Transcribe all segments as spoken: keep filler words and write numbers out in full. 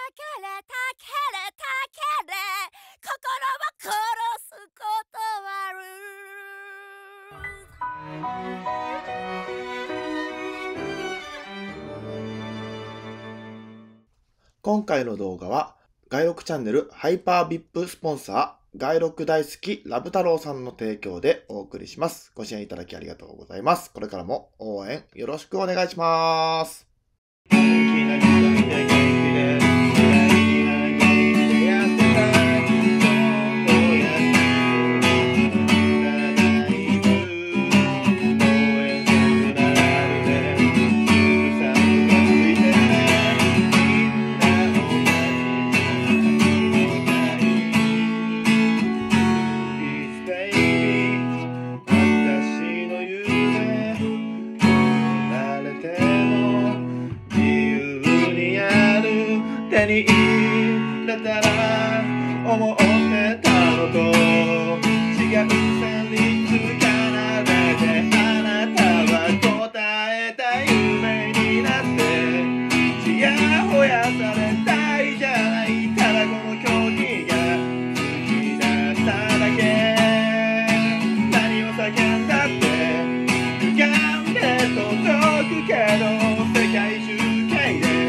けれたけれたけれ心を殺すことはある。今回の動画は外録チャンネルハイパー ブイアイピー スポンサー外録大好きラブ太郎さんの提供でお送りします。ご支援いただきありがとうございます。これからも応援よろしくお願いします。 手に入れたら思ってたのと違う旋律奏であなたは答えた夢になってちやほやされたいじゃない。ただこの狂気が好きだっただけ。何を叫んだって歪んで届くけど世界中界で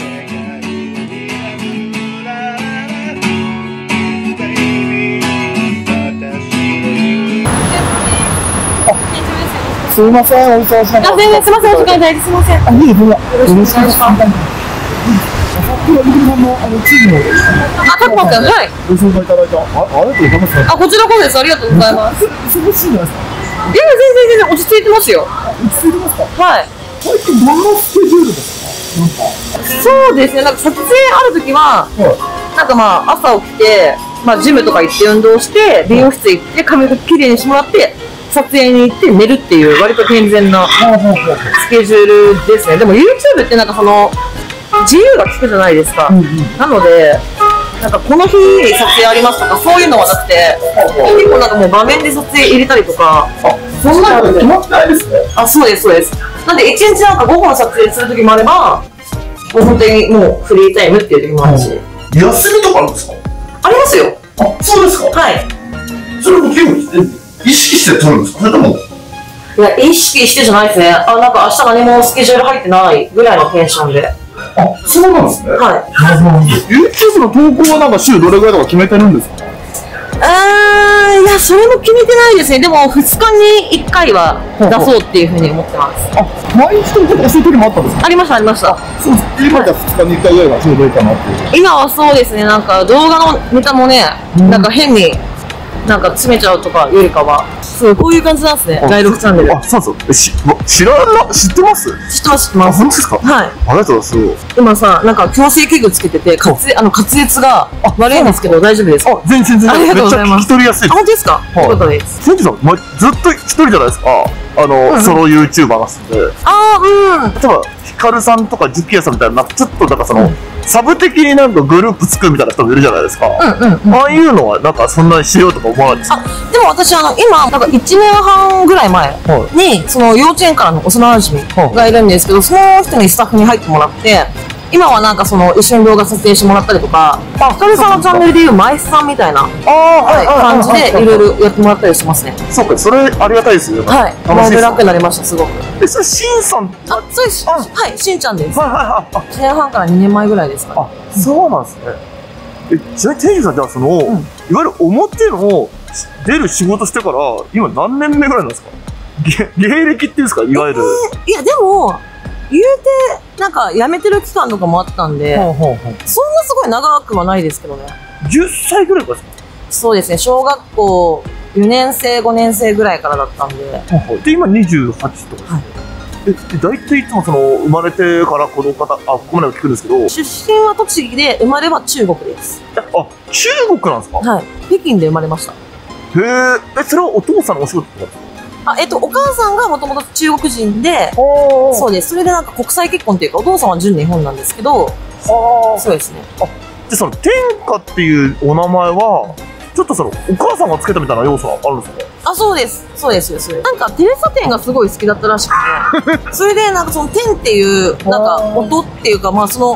すみません、お忙しい中。 あ、全然すみません、お時間いただいてすみません。 あ、いえ、どうも。よろしくお願いします。さっきのイルさんのあのチームを。 あ、タコパ君、はい。 ご紹介いただいた。あ、ありがとうございます。 あ、こちらこそです。ありがとうございます。 忙しいじゃないですか。 いや、全然全然落ち着いてますよ。 落ち着いてますか。 はい。 最近どんなスケジュールですか。なんか。 そうですね。なんか撮影ある時は、なんかまあ朝起きて、まあジムとか行って運動して、美容室行って髪が綺麗にしてもらって。撮影に行って寝るっていう割と健全なスケジュールですね。でも YouTube ってなんかその自由が利くじゃないですか、うんうん、なのでなんかこの日に撮影ありますとかそういうのはなくて、結構なんかもう場面で撮影入れたりとか。 あ、そんなの決まってないですね。 あ、そうですそうです。なんで一日なんか午後の撮影する時もあればもう本当にもうフリータイムっていう時もあるし、 うん、休みとかあるんですか。 ありますよ。 あ、そうですか。はい。それも結構意識して撮るんですか。それともいや、意識してじゃないですね。あ、なんか明日何もスケジュール入ってないぐらいのテンションで。 あ、そうなんですね。 はい。 YouTube の投稿はなんか週どれぐらいとか決めてるんですか。 あー、いや、それも決めてないですね。でもふつかにいっかいは出そうっていうふうに思ってます。 あ、毎日とかそういう時もあったんですか。 ありましたありました。 そうです。今じゃふつかにいっかいぐらいがちょうどいいかなっていう。 今はそうですね。なんか動画のネタもね、うん、なんか変になんか詰めちゃうとかよりかは、そうこういう感じなんですね。外録チャンネル。 あ、そうそう。し、知らな、知ってます？ 知ってます知ってます。 本当ですか？ はい。 ありがとうございます。 今さ、なんか矯正器具つけてて、滑あの滑舌が悪いんですけど大丈夫ですか？ あ、全然全然。 ありがとうございます。 めっちゃ聞き取りやすい。 あ、本当ですか？よかったです。 千住さん、ま、ずっと一人じゃないですか。あの、うん、ソロ YouTuber がすんで。 あー、うん。 例えばヒカルさんとかジュキヤさんみたいな、ちょっとなんかその、うん、サブ的になんかグループ作るみたいな人もいるじゃないですか。うんうんうん、ああいうのはなんかそんなにしようとか思わないですか？ あ、でも私あの今なんかいちねんはんぐらい前に、はい、その幼稚園からの幼馴染がいるんですけど、その人にスタッフに入ってもらって。今はなんかその一緒に動画撮影してもらったりとか、ヒカルさんのチャンネルでいうマイスさんみたいな感じでいろいろやってもらったりしてますね。 そうか、それありがたいですよ。 はい、だいぶ楽になりました、すごく。 え、それしんさん。 あ、そうです。はい、しんちゃんです。 はいはいはい。 いちねんはんからにねんまえぐらいですかね。 あ、そうなんですね。え、ちなみに天佑さん、じゃあそのいわゆる表の出る仕事してから今何年目ぐらいなんですか。芸歴っていうんですか、いわゆる。 いやでも言うてなんか辞めてる期間とかもあったんで、ほうほうほう、そんなすごい長くはないですけどね。 じゅっさいぐらいからですか。 そうですね、小学校よねんせいごねんせいぐらいからだったんで。 で今にじゅうはちとか、はい、え、大体いつもその生まれてからこの方、あ、ここまで聞くんですけど、 出身は栃木で生まれは中国です。 あ、中国なんですか。 はい、北京で生まれました。 へえ、それはお父さんのお仕事とかですか。 あ、えっと、お母さんがもともと中国人で、そうです。それでなんか国際結婚っていうか、お父さんは純日本なんですけど、そうですね。 あ、で、その天下っていうお名前は、ちょっとそのお母さんがつけたみたいな要素はあるんですか。 あ、そうです。そうですよ、それ。なんかテレサテンがすごい好きだったらしくて、それでなんかその天っていう、なんか音っていうか、まあその、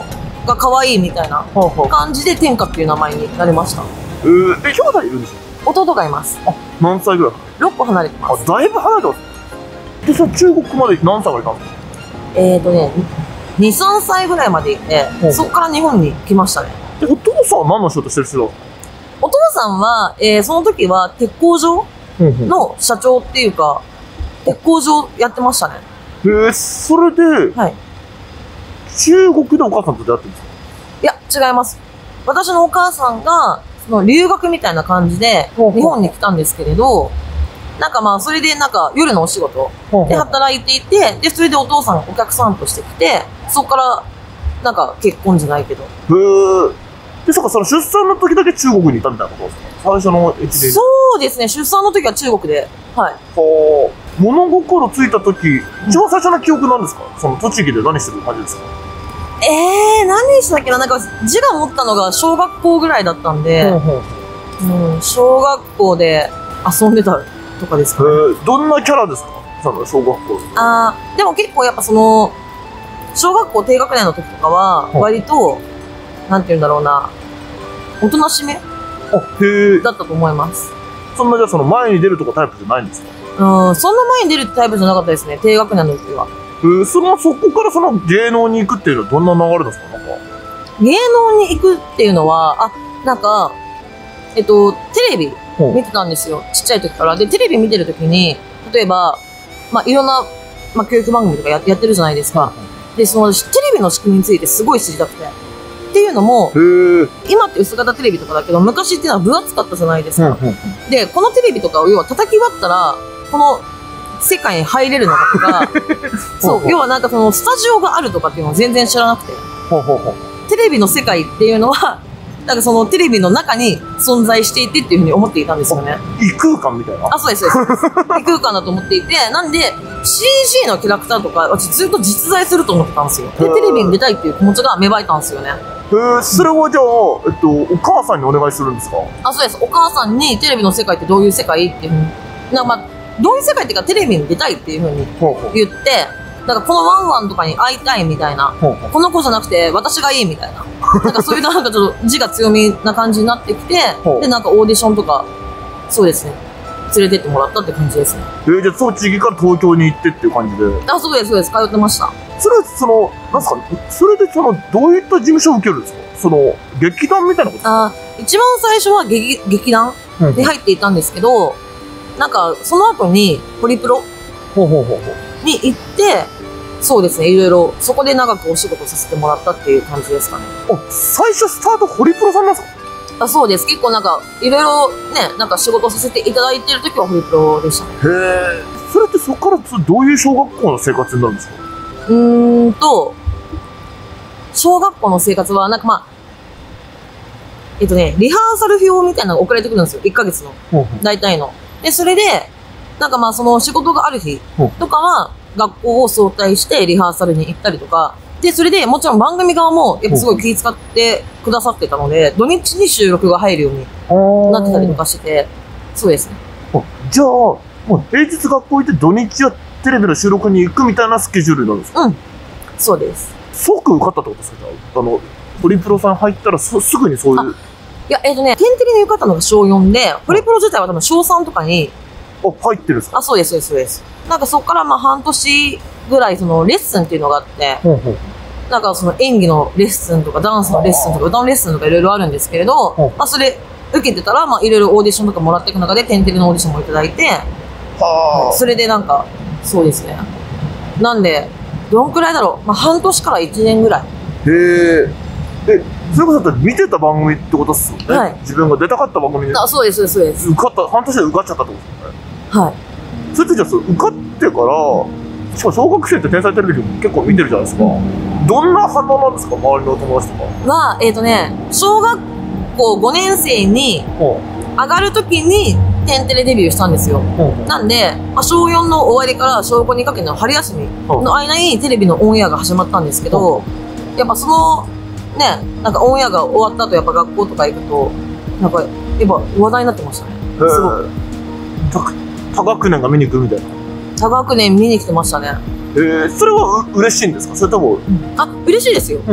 が可愛いみたいなはあはあ。 感じで天下っていう名前になりました。 えー、え、兄弟いるんでしょ？ 弟がいます。 あ、何歳ぐらい？ ろっこ離れてます。 あ、だいぶ離れてます。で、その中国まで何歳までいたんですか？ えーとね、に、さんさいぐらいまでいてほう、 そっから日本に来ましたね。 で、お父さんは何の仕事してる人だ？ お父さんは、えー、その時は鉄工所の社長っていうか、鉄工所やってましたね。 えー、それで、 はい。 中国でお母さんと出会ってるんですか？ いや、違います。私のお母さんが、その留学みたいな感じで、 ほうほう日本に来たんですけれど、なんかまあ、それでなんか夜のお仕事で働いていて、で、それでお父さんお客さんとして来て、そこから、なんか結婚じゃないけど。 へー。で、そっか、その出産の時だけ中国にいたみたいなことですか？最初のいちねん。 そうですね、出産の時は中国で。はい。 はあ。物心ついた時、一番最初の記憶なんですか？その栃木で何してる感じですか？ えー、何したっけな、なんか字が持ったのが小学校ぐらいだったんで、うん、小学校で遊んでたとかですかね。 えー、どんなキャラですか？その小学校。 あー、でも結構やっぱその、小学校低学年の時とかは、割と、なんて言うんだろうな、おとなしめあ、へえ。 だったと思います。 そんなじゃあその前に出るとかタイプじゃないんですか？ うん、そんな前に出るタイプじゃなかったですね、低学年の時は。 えー、その、そこからその芸能に行くっていうのはどんな流れですか？なんか。 芸能に行くっていうのは、あ、なんか、えっと、テレビ見てたんですよ。ちっちゃい時から。で、テレビ見てる時に、例えば、まあ、いろんな、まあ、教育番組とかややってるじゃないですか。で、その、テレビの仕組みについてすごい知りたくて。っていうのも、 へー。 今って薄型テレビとかだけど、昔っていうのは分厚かったじゃないですか。 うんうんで、このテレビとかを要は叩き割ったら、この世界に入れるのかとか、そう、要はなんかそのスタジオがあるとかっていうのを全然知らなくて、 ほうほうほう。 テレビの世界っていうのは、なんかそのテレビの中に存在していてっていうふうに思っていたんですよね。 異空間みたいな。 あ、そうです、そうです。異空間だと思っていて、なんで シージー のキャラクターとか、私ずっと実在すると思ってたんですよ。で、テレビに出たいっていう気持ちが芽生えたんですよね。 へー、それはじゃあ、えっと、お母さんにお願いするんですか？ あ、そうです。お母さんにテレビの世界ってどういう世界っていうふうに、なんかまあ、どういう世界っていうかテレビに出たいっていうふうにほうほう。 言って、なんかこのワンワンとかに会いたいみたいな、 ほうほう。 この子じゃなくて私がいいみたいな、なんかそういうなんかちょっと字が強みな感じになってきてほう、 で、なんかオーディションとか、そうですね、連れてってもらったって感じですね。 えー、じゃあ栃木から東京に行ってっていう感じで。 あ、そうです、そうです、通ってました。 それはその、なんすか、それでその、どういった事務所を受けるんですか？その、劇団みたいなことですか？ あ、一番最初は劇劇団うんに入っていたんですけど、なんかその後にホリプロほうほうほうほう。 に行って、そうですね、いろいろ、そこで長くお仕事させてもらったっていう感じですかね。 あ、最初スタートホリプロさんなんですか？ あ、そうです。結構なんか、いろいろね、なんか仕事させていただいてる時はホリプロでしたね。 へえ。それってそこからどういう小学校の生活になるんですか？ うーんと、小学校の生活は、なんかまあ、えっとね、リハーサル表みたいなのが送られてくるんですよ。いっかげつの。 ほうほう。 大体の。で、それで、なんかまあその仕事がある日とかは、学校を早退してリハーサルに行ったりとか、で、それでもちろん番組側も、やっぱすごい気遣ってくださってたので、土日に収録が入るようになってたりとかしてて、そうですね。 あ、じゃあ、もう平日学校行って土日はテレビの収録に行くみたいなスケジュールなんですか？ うん。そうです。 即受かったってことですか？じゃあ、あの、ホリプロさん入ったらすすぐにそういう。 いや、えっとね、テンテレに受かったのがしょうよんで、ホリプロ自体は多分しょうさんとかに、 あ、入ってるんですか？ あ、そうです、そうです、そうです。なんかそこからまあ半年ぐらいそのレッスンっていうのがあって、 ほうほう。 なんかその演技のレッスンとかダンスのレッスンとか歌のレッスンとかいろいろあるんですけれど、 うんまあそれ受けてたら、まあいろいろオーディションとかもらっていく中でテンテレのオーディションもいただいて、 はそれでなんか、そうですね。なんで、どんくらいだろう、まあ半年からいちねんぐらい。 あ。へえ。え、それこそだって見てた番組ってことっすよね。 はい自分が出たかった番組にあ、そうです、そうです、そうです。 受かった、半年で受かっちゃったってことですよね。 はい。 それってじゃあそう受かってからしかも小学生って天才テレビ結構見てるじゃないですか。どんな反応なんですか、周りのお友達とか。 は、えっとね、小学校ごねん生にほ上がるときにテンテレデビューしたんですよ。 うほうほう。 なんで、まあ、しょうよんの終わりからしょうごにかけての春休みの間にテレビのオンエアが始まったんですけど、やっぱその、ね、なんかオンエアが終わった後やっぱ学校とか行くと、なんかやっぱ話題になってましたね。すごく。 他学年が見に来るみたいな。 多学年見に来てましたね。 えー、それはう嬉しいんですか、それとも。 あ、嬉しいですよ。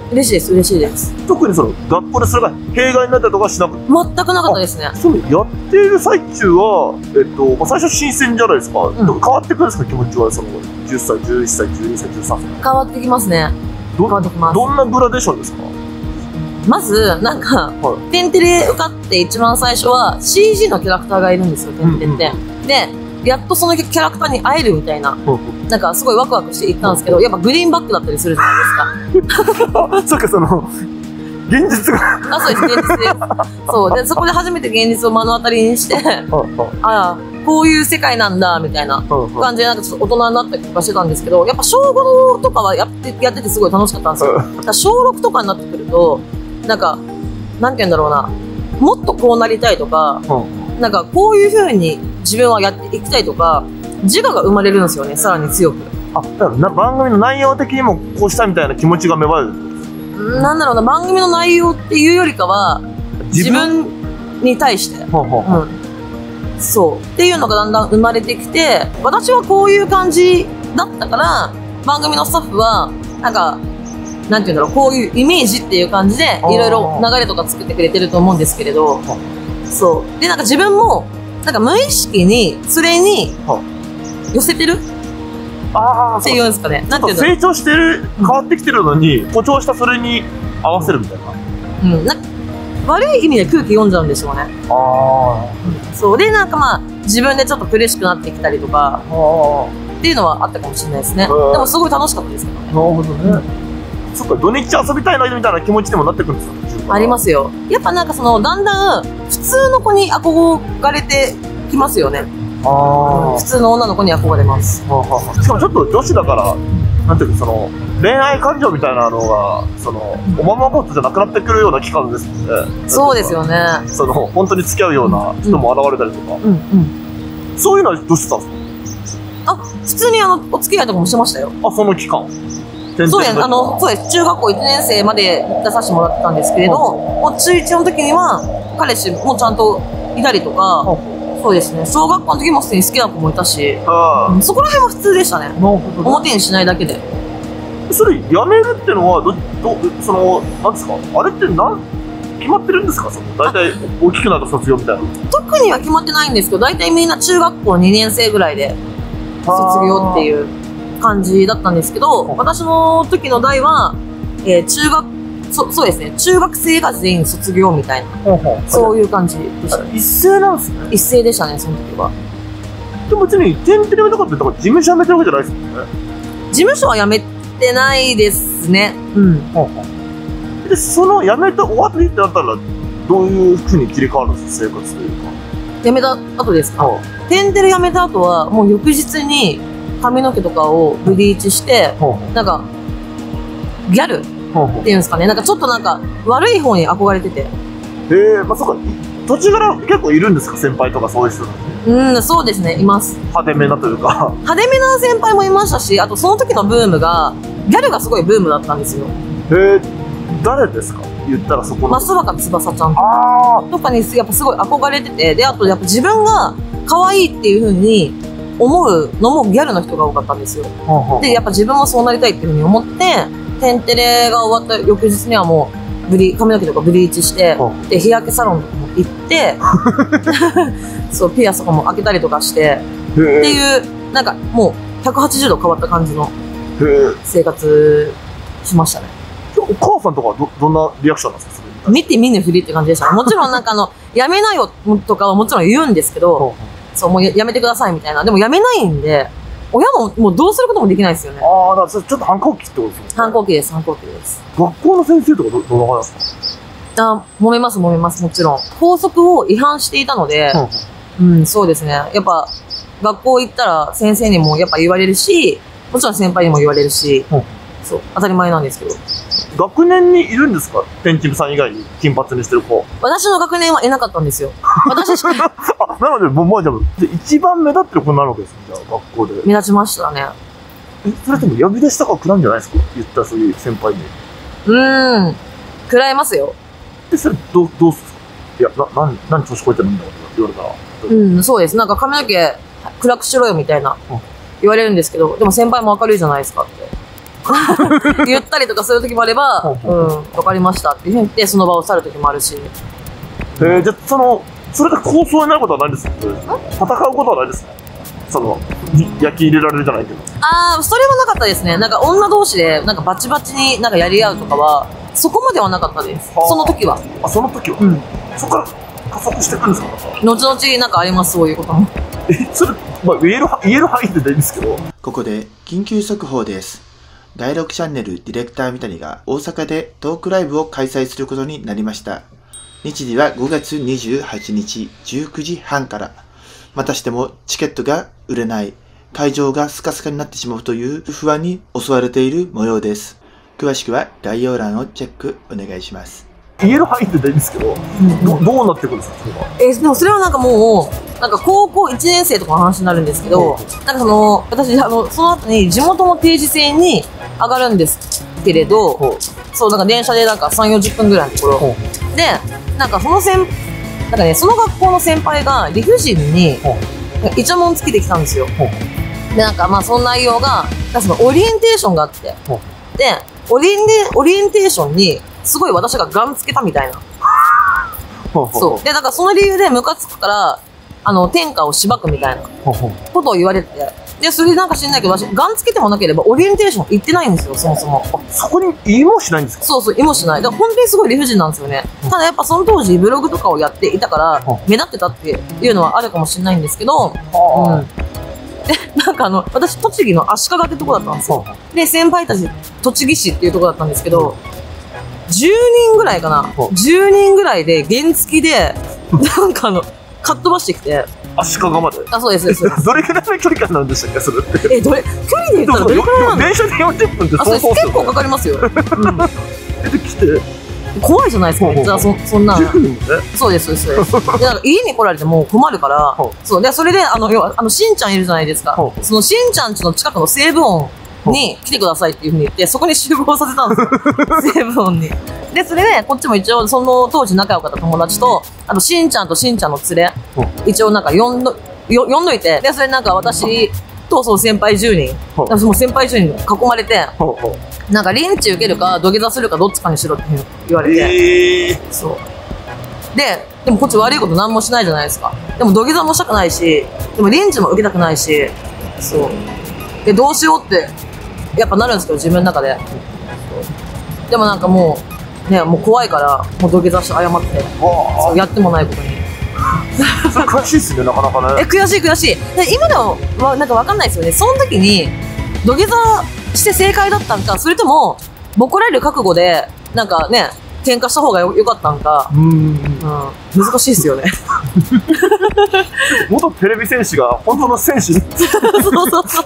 嬉しいです、嬉しいです。 特にその学校でそれが弊害になったりとかしなくて、 全くなかったですね。 そのやっている最中は、えっとまあ、最初新鮮じゃないですか、 んでも変わってくるんですか、気持ちは。そのじゅっさい、じゅういっさい、じゅうにさい、じゅうさんさい、 変わってきますね。 ど変わってきます。 どんなグラデーションですか？ まず、なんか、 はテンテレ受かって一番最初は シージー のキャラクターがいるんですよ、テンテレって。で、やっとそのキャラクターに会えるみたいな、なんかすごいワクワクして行ったんですけど、やっぱグリーンバックだったりするじゃないですか。 あ、そっか、その現実があ、そうです、現実です。そう。で、そこで初めて現実を目の当たりにして、ああ、こういう世界なんだ、みたいな感じで、なんかちょっと大人になったりとかしてたんですけど、やっぱ小ごとかはやって、やっててすごい楽しかったんですよ。だから小ろくとかになってくると、なんか、なんて言うんだろうな、もっとこうなりたいとか、なんかこういう風に自分はやっていきたいとか、自我が生まれるんですよね、さらに強く。 あ、だからな番組の内容的にもこうしたいみたいな気持ちが芽生える。 なんだろうな、番組の内容っていうよりかは、自分に対して。 ほうほうほう、 うん。そう。っていうのがだんだん生まれてきて、私はこういう感じだったから、番組のスタッフは、なんか、なんていうんだろう、こういうイメージっていう感じで、いろいろ流れとか作ってくれてると思うんですけれど、そう。で、なんか自分も、なんか無意識に、それに、寄せてるああ、 っていうんですかね。なんていうんだろう。 成長してる、変わってきてるのに、誇張したそれに合わせるみたいな。 うん。なんか悪い意味で空気読んじゃうんでしょうね。 あそう。で、なんかまあ、自分でちょっと苦しくなってきたりとか、 あ。 っていうのはあったかもしれないですね。でうんもすごい楽しかったですけどね。 なるほどね。そっか、土日遊びたいなみたいな気持ちにもなってくるんですよ。 ありますよ。やっぱなんかその、だんだん、普通の子に憧れてきますよね。 あ普通の女の子に憧れます。 あ。しかもちょっと女子だから、なんていうか、その、恋愛感情みたいなのが、その、おままごとじゃなくなってくるような期間ですもんね。 そうですよね。 その、本当に付き合うような人も現れたりとか。 うんうん。 そういうのはどうしてたんですあ、普通にあの、お付き合いとかもしてましたよ。 か？あ、その期間。 そうです。あの、そうです。中学校いちねん生まで出させてもらってたんですけれど、もう中いちの時には、彼氏もちゃんといたりとか、そうですね。小学校の時も普通に好きな子もいたし、 あうんそこら辺は普通でしたね。 あ。なるほど。 表にしないだけで。 それ、やめるってのは、ど、ど、その、なんですか？あれってなん、決まってるんですか？その、大体、大きくなると卒業みたいな。 特には決まってないんですけど、大体みんな中学校にねん生ぐらいで卒業っていう感じだったんですけど、私の時の代は、えー中学、そ、そうですね、中学生が全員卒業みたいな、 ほうほう。 そういう感じでした。 一斉なんですね。 一斉でしたね、その時は。 でも別に、点テレビとかって、だから事務所辞めてるわけじゃないですもんね。 事務所は辞めてないですね。うん。 ほうほう。で、その辞めて終わってってなったら、どういう風に切り替わるんですか？生活というか。 辞めた後ですか？テンテレ辞めた後は、もう翌日に髪の毛とかをブリーチして、 ほうなんか、ギャルほうほう。 っていうんですかね。なんかちょっとなんか悪い方に憧れてて。 ええ、まあ、そうか、土地柄結構いるんですか？先輩とかそういう人。 うん、そうですね、います。 派手めなというか。 派手めな先輩もいましたし、あとその時のブームが、ギャルがすごいブームだったんですよ。 ええ、誰ですか？言ったらそこの。 増若翼ちゃんあとかにやっぱすごい憧れてて、で、あとやっぱ自分が可愛いっていう風に思うのもギャルの人が多かったんですよ。 あ。はで、やっぱ自分もそうなりたいっていう風に思って、テンテレが終わった翌日にはもう、ブリ、髪の毛とかブリーチしては、 で、日焼けサロンとかも行って、そう、ピアスとかも開けたりとかして、 へってえ。 いう、なんかもうひゃくはちじゅうど変わった感じのへえ。 生活しましたね。 お母さんとかはど、どんなリアクションなんですか？それに対して見て見ぬふりって感じでしたね。もちろんなんかあの、やめなよとかはもちろん言うんですけど、そう、もうややめてくださいみたいな。でもやめないんで、親ももうどうすることもできないですよね。 ああ、だからそれちょっと反抗期ってことですよね。 反抗期です、反抗期です。 学校の先生とかど、どんな感じですあ、揉めます、揉めます、もちろん。校則を違反していたので、 か？ うん、そうですね。やっぱ、学校行ったら先生にもやっぱ言われるし、もちろん先輩にも言われるし、 うんそう、当たり前なんですけど。 学年にいるんですか？ペンチムさん以外に金髪にしてる子。 私の学年はいなかったんですよ。私しかあ、なので、もう、もうじゃあ、で一番目立ってる子になるわけですね、じゃあ、学校で。 目立ちましたね。 え、それとも呼び出したから来なんじゃないですか？言ったそういう先輩に。 うーん。食らいますよ。 で、それ、どう、どうするんですか？いや、な、なん、何調子こいてるんだって言われたら。 うん、そうです。なんか髪の毛暗くしろよみたいなうん言われるんですけど、でも先輩も明るいじゃないですかって。 言ったりとかする時もあれば、 ほうほうん、わかりましたっていうふうに言って、その場を去る時もあるし。 えー、じゃあ、その、それで構想になることはないんですか？戦うことはないですか？その、焼き入れられるじゃないけど。 ああ、それはなかったですね。なんか女同士で、なんかバチバチになんかやり合うとかは、そこまではなかったです。 はあその時は。 あ、その時は、 うん。 そこから加速していくんですか？ 後々なんかあります、そういうことも。 え、それ、まあ、言える、言える範囲でいいんですけど。 ここで緊急速報です。だいろくチャンネルディレクター三谷が大阪でトークライブを開催することになりました。日時はごがつにじゅうはちにちじゅうくじはんから。またしてもチケットが売れない、会場がスカスカになってしまうという不安に襲われている模様です。詳しくは概要欄をチェックお願いします。 言える範囲でいいんですけど、どどうなってくるんですか、それは。 えーでもそれはなんかもう、なんか高校いちねん生とかの話になるんですけど、なんかその、私、あの、その後に地元の定時制に上がるんですけれど、 ほそう、なんか電車でなんかさん、よじゅっぷんぐらいのところ。 ほで、なんかその先、なんかね、その学校の先輩が理不尽にほイチャモンつけてきたんですよ。 ほで、なんかまあその内容が、なんかそのオリエンテーションがあって、 ほで、オリエンで、オリエンテーションに、すごい私がガンつけたみたいな。 ほほそう。で、なんかその理由でムカつくから、あの、天下をしばくみたいなほほことを言われてて。で、それでなんか知んないけど、私、ガンつけてもなければオリエンテーション行ってないんですよ、そもそも。 そこに言いもしないんですか？ そうそう、意もしない。だから本当にすごい理不尽なんですよね。ただやっぱその当時ブログとかをやっていたからうん、 目立ってたっていうのはあるかもしれないんですけど、うん。で、なんかあの、私、栃木の足利ってとこだったんですよ。で、先輩たち、栃木市っていうとこだったんですけど、じゅうにんぐらいかなう。んじゅうにんぐらいで原付きで、なんかあの、かっ飛ばしてきて、 足利まで。 あ、そうです、そうです。 どれくらいの距離感なんでしたっけ、それって。 え、どれ、距離で言ったらどれくらいなの？ 電車でよんじゅっぷんってあ、そうです。 相当ですよ結構かかりますよ。うん。 出てきて、 怖いじゃないですか、めっちゃ、そ、そんな。 じゅうにんね。 そうです、そうです。そうですで、なんか家に来られても困るからほう、 そう。で、それで、あの、要は、あの、しんちゃんいるじゃないですかほ。うそのしんちゃん家の近くの西武音に来てくださいっていうふうに言って、そこに集合させたんですよ。西武音に。で、それで、こっちも一応、その当時仲良かった友達と、あと、しんちゃんとしんちゃんの連れほう、 一応なんか呼んど、よ呼んどいて、で、それなんか私と、そう先輩じゅうにん、 ほうなんかその先輩じゅうにんに囲まれて、 ほうほう。 なんかリンチ受けるか土下座するかどっちかにしろって言われて、 ええ。 そう。で、でもこっち悪いこと何もしないじゃないですか。でも土下座もしたくないし、でもリンチも受けたくないし、そう。で、どうしようって、やっぱなるんですけど、自分の中で。そうでもなんかもう、ね、もう怖いから、もう土下座して謝って、 わそうやってもないことに。 あ、それ悔しいっすね、なかなかえ、 ね。 悔しい悔しい。で今でも、わなんかわかんないですよね。その時に、土下座して正解だったんか、それとも、ボコられる覚悟で、なんかね、喧嘩した方がよよかったんか、 うーん。 うん、難しいですよね。 元テレビ戦士が本当の戦士に。 そうそうそうそう。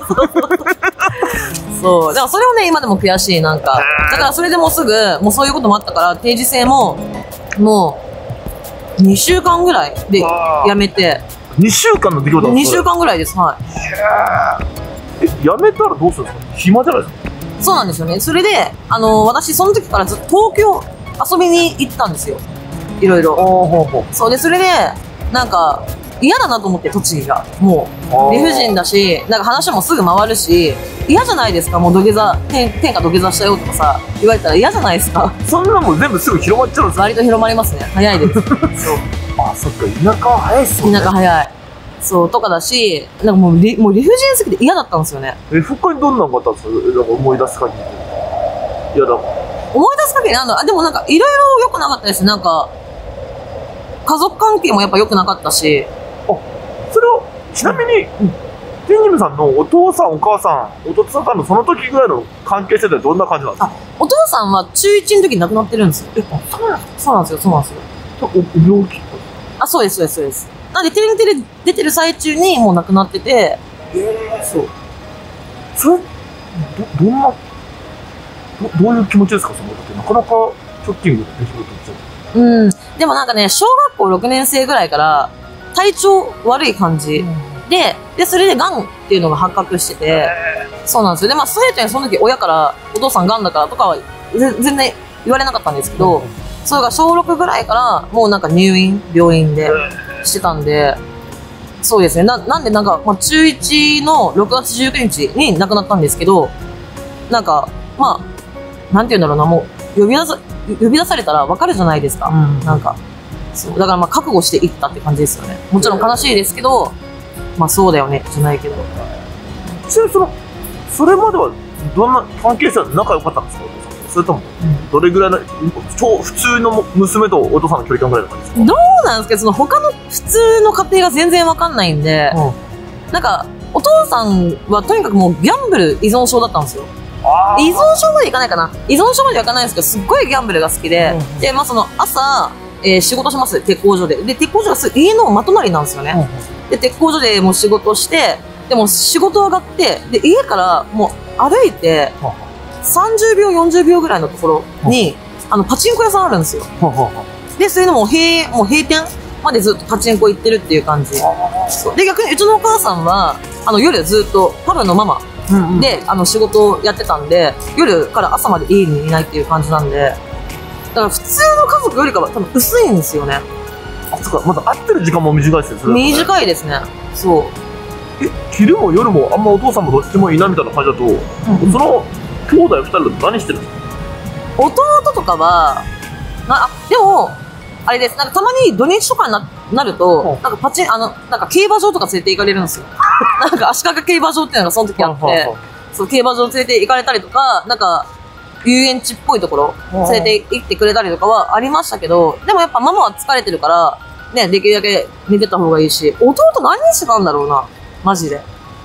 そう。だからそれをね、今でも悔しい、なんか。だからそれでもうすぐ、もうそういうこともあったから、定時制も、もう、にしゅうかんぐらいでやめて、 にしゅうかんの出来事なんで 2 すか？ 週間ぐらいです、はい。 え、やめたらどうするんですか？暇じゃないですか？ そうなんですよね。それで、あの、私、その時からずっと東京遊びに行ったんですよ。いろいろ。 ほうほうほう。 そうで、それで、なんか、嫌だなと思って、栃木が。もう、理不尽だし、なんか話もすぐ回るし、嫌じゃないですか、もう土下座、天天下土下座したよとかさ、言われたら嫌じゃないですか。 そんなもん全部すぐ広まっちゃうんですか？ 割と広まりますね。早いです。そう。 あ、そっか、田舎は早いっすもんね。 田舎早い。そう、とかだし、なんかもう理、もう理不尽すぎて嫌だったんですよね。 え、他にどんなのがあったんですか？なんか思い出す限りで。いやだ。 思い出す限りなんだ、あ、でもなんか、いろいろ良くなかったです。なんか、家族関係もやっぱ良くなかったし、 それを、ちなみに、テンニムさんのお父さん、お母さん、弟さんのその時ぐらいの関係性ってどんな感じなんですか？ お父さんは中いちの時に亡くなってるんですよ。 え、あ、そうなんですか？ そうなんですよ、そうなんですよ。 お病気とか。 あ、そうです、そうです、そうです。なんで、テレビテレ出てる最中にもう亡くなってて、 ええ、そう。それ、ど、どんな、ど、どういう気持ちですか、その時。なかなかショッキングな出来事ですよ。 うん。でもなんかね、小学校ろくねん生ぐらいから体調悪い感じ。で、で、それで癌っていうのが発覚してて、そうなんですよ。で、まあ、ストレートにその時親から、お父さん癌だからとかはぜ全然言われなかったんですけど、それが小ろくぐらいからもうなんか入院、病院でしてたんで、そうですね。な、なんでなんか、まあ、中いちのろくがつじゅうくにちに亡くなったんですけど、なんか、 まあ、なんて言うんだろうな、もう、呼び出さ、呼び出されたら分かるじゃないですか。うん、なんか、そう。だからまあ、覚悟していったって感じですよね。もちろん悲しいですけど、まあ、そうだよね、じゃないけど。 ちなみにその、それまでは、どんな関係性は仲良かったんですか？それとも、どれぐらいの、超普通の娘とお父さんの距離感ぐらいの感じですか？どうなんですけど、その他の普通の家庭が全然わかんないんで、うん、なんか、お父さんはとにかくもうギャンブル依存症だったんですよ。依存症までいかないかな。依存症まではいかないんですけど、すっごいギャンブルが好きで、うん、で、まあその朝、えー、仕事します、鉄工所で。で、鉄工所がす家の真隣なんですよね。うん、で、鉄工所でもう仕事して、でも仕事上がって、で、家からもう歩いて、さんじゅうびょう、よんじゅうびょうぐらいのところに、あの、パチンコ屋さんあるんですよ。で、それでもう閉、もう閉店までずっとパチンコ行ってるっていう感じ。で、逆にうちのお母さんは、あの、夜ずっとパブのママで、うんうん、あの、仕事をやってたんで、夜から朝まで家にいないっていう感じなんで、だから普通の家族よりかは多分薄いんですよね。 あ、そっか、まだ会ってる時間も短いですよ、それ、 ね。短いですね。そう。 え、昼も夜もあんまお父さんもどっちもいないみたいな感じだと、うん、その兄弟二人だと何してるんですか？ 弟とかは、なあ、でも、あれです。なんかたまに土日とかに な, なると、なんかパチン、あの、なんか競馬場とか連れて行かれるんですよ。なんか足利競馬場っていうのがその時あって、そう、競馬場連れて行かれたりとか、なんか、遊園地っぽいところ連れて行ってくれたりとかはありましたけど、でもやっぱママは疲れてるから、ね、できるだけ寝てた方がいいし、弟何してたんだろうな。マジで。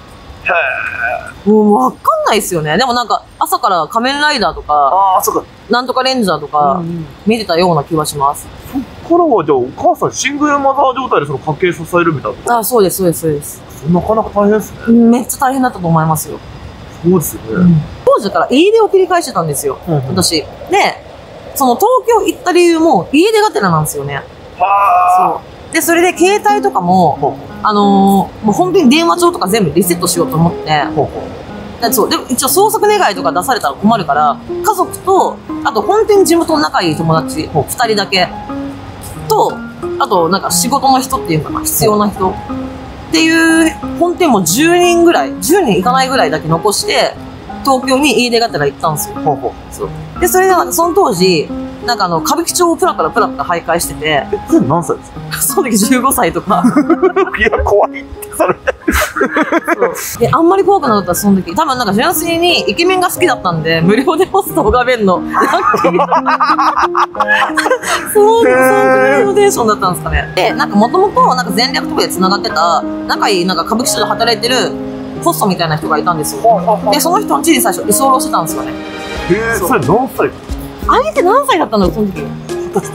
もうわかんないっすよね。でもなんか朝から仮面ライダーとか、 あ、そうか、 なんとかレンジャーとか見てたような気がします。 そっからはじゃあお母さんシングルマザー状態でその家計支えるみたいな。 あ、そうですそうですそうです。 なかなか大変ですね。 めっちゃ大変だったと思いますよ。 そうですよね。うん、 当時から家出を繰り返してたんですよ、うんうん、私。で、その東京行った理由も家出がてらなんですよね。はそう。で、それで携帯とかも、あのー、もう本当に電話帳とか全部リセットしようと思って、でそうでも一応捜索願いとか出されたら困るから、家族と、あと本当に地元の仲いい友達ふたりだけと、あとなんか仕事の人っていうかな、必要な人っていう本店もじゅうにんぐらい、じゅうにんいかないぐらいだけ残して、東京に家出がてら行ったんですよ。ほうほう。そうで、それでなんかその当時、なんかあの、歌舞伎町をプラプラプラプラ徘徊してて。 え、それ何歳ですか？ その時じゅうごさいとか。 いや、怖いって、それ。 そう。で、あんまり怖くなかった、その時。多分なんか純粋にイケメンが好きだったんで、無料でホストを拝めんの。ラッキー。そう、そういうテンションだったんですかね。で、なんかもともと、なんか全略とかで繋がってた、仲いい、なんか歌舞伎町で働いてる、ホストみたいな人がいたんですよ。で、その人の家に最初居候してたんですよね。 へぇ、それ何歳？ あれって何歳だったんだろう、その時。二十歳。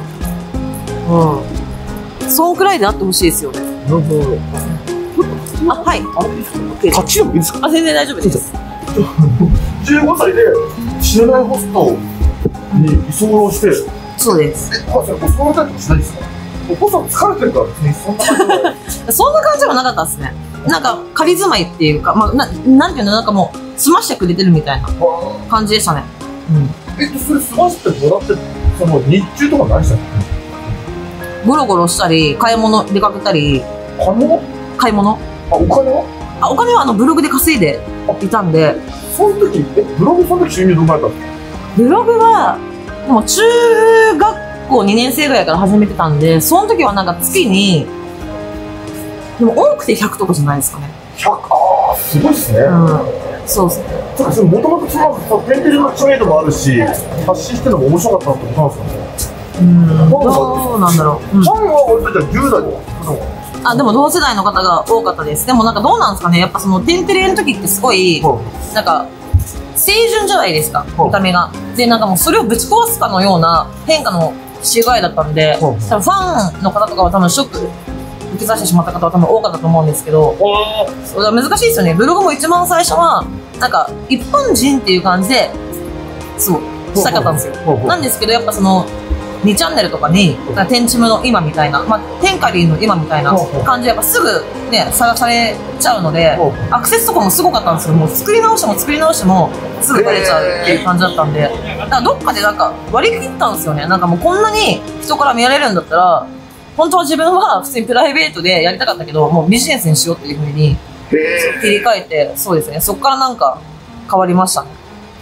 うん。そんくらいであってほしいですよね。なるほど。あ、はい。 あっちでもいいですか？ あ、全然大丈夫です。 じゅうごさいで知らないホストに居候して。 そうです。 え、お母さん、襲われたりとかしないですか？お父さん疲れてるから別にそんな感じはない。 そんな感じはなかったですね。なんか仮住まいっていうか、まあ、な、なんていうの、なんかもう済ましてくれてるみたいな感じでしたね。うん。 えっと、それ済ませてもらって、その日中とか何したの？ ゴロゴロしたり、買い物出かけたり。 買い物？ 買い物。 あ、お金は？ あ、お金はあのブログで稼いでいたんで。 その時、え、ブログその時収入どんなだったんですか？ ブログは、でも中学校にねんせいぐらいから始めてたんで、その時はなんか月に、でも多くてひゃくとかじゃないですかね。 ひゃく、ああ、すごいっすね。 うん。そうですね。 ただそれもともとそのテンテレの知名度もあるし、発信してるのも面白かったなってことなんですかね。 うん、どうなんだろう。うん、 ファンは割とじゃあじゅう代とか。 あ、でも同世代の方が多かったです。でもなんかどうなんですかね。やっぱそのテンテレの時ってすごい、なんか清純じゃないですか、見た目が。で、なんかもうそれをぶち壊すかのような変化のしがいだったんで、多分ファンの方とかは多分ショック受けさせてしまった方は多分多かったと思うんですけど、そうだ難しいですよね。ブログも一番最初はなんか一般人っていう感じでそうしたかったんですよ。なんですけどやっぱそのにチャンネルとかにテンチムの今みたいな、まあ、テンカリーの今みたいな感じでやっぱすぐね探されちゃうので、アクセスとかもすごかったんですよ。もう作り直しても作り直してもすぐバレちゃうっていう感じだったんで、だからどっかでなんか割り切ったんですよね。なんかもうこんなに人から見られるんだったら本当は自分は普通にプライベートでやりたかったけど、もうビジネスにしようっていう風に切り替えて、そうですね。そこからなんか変わりましたね。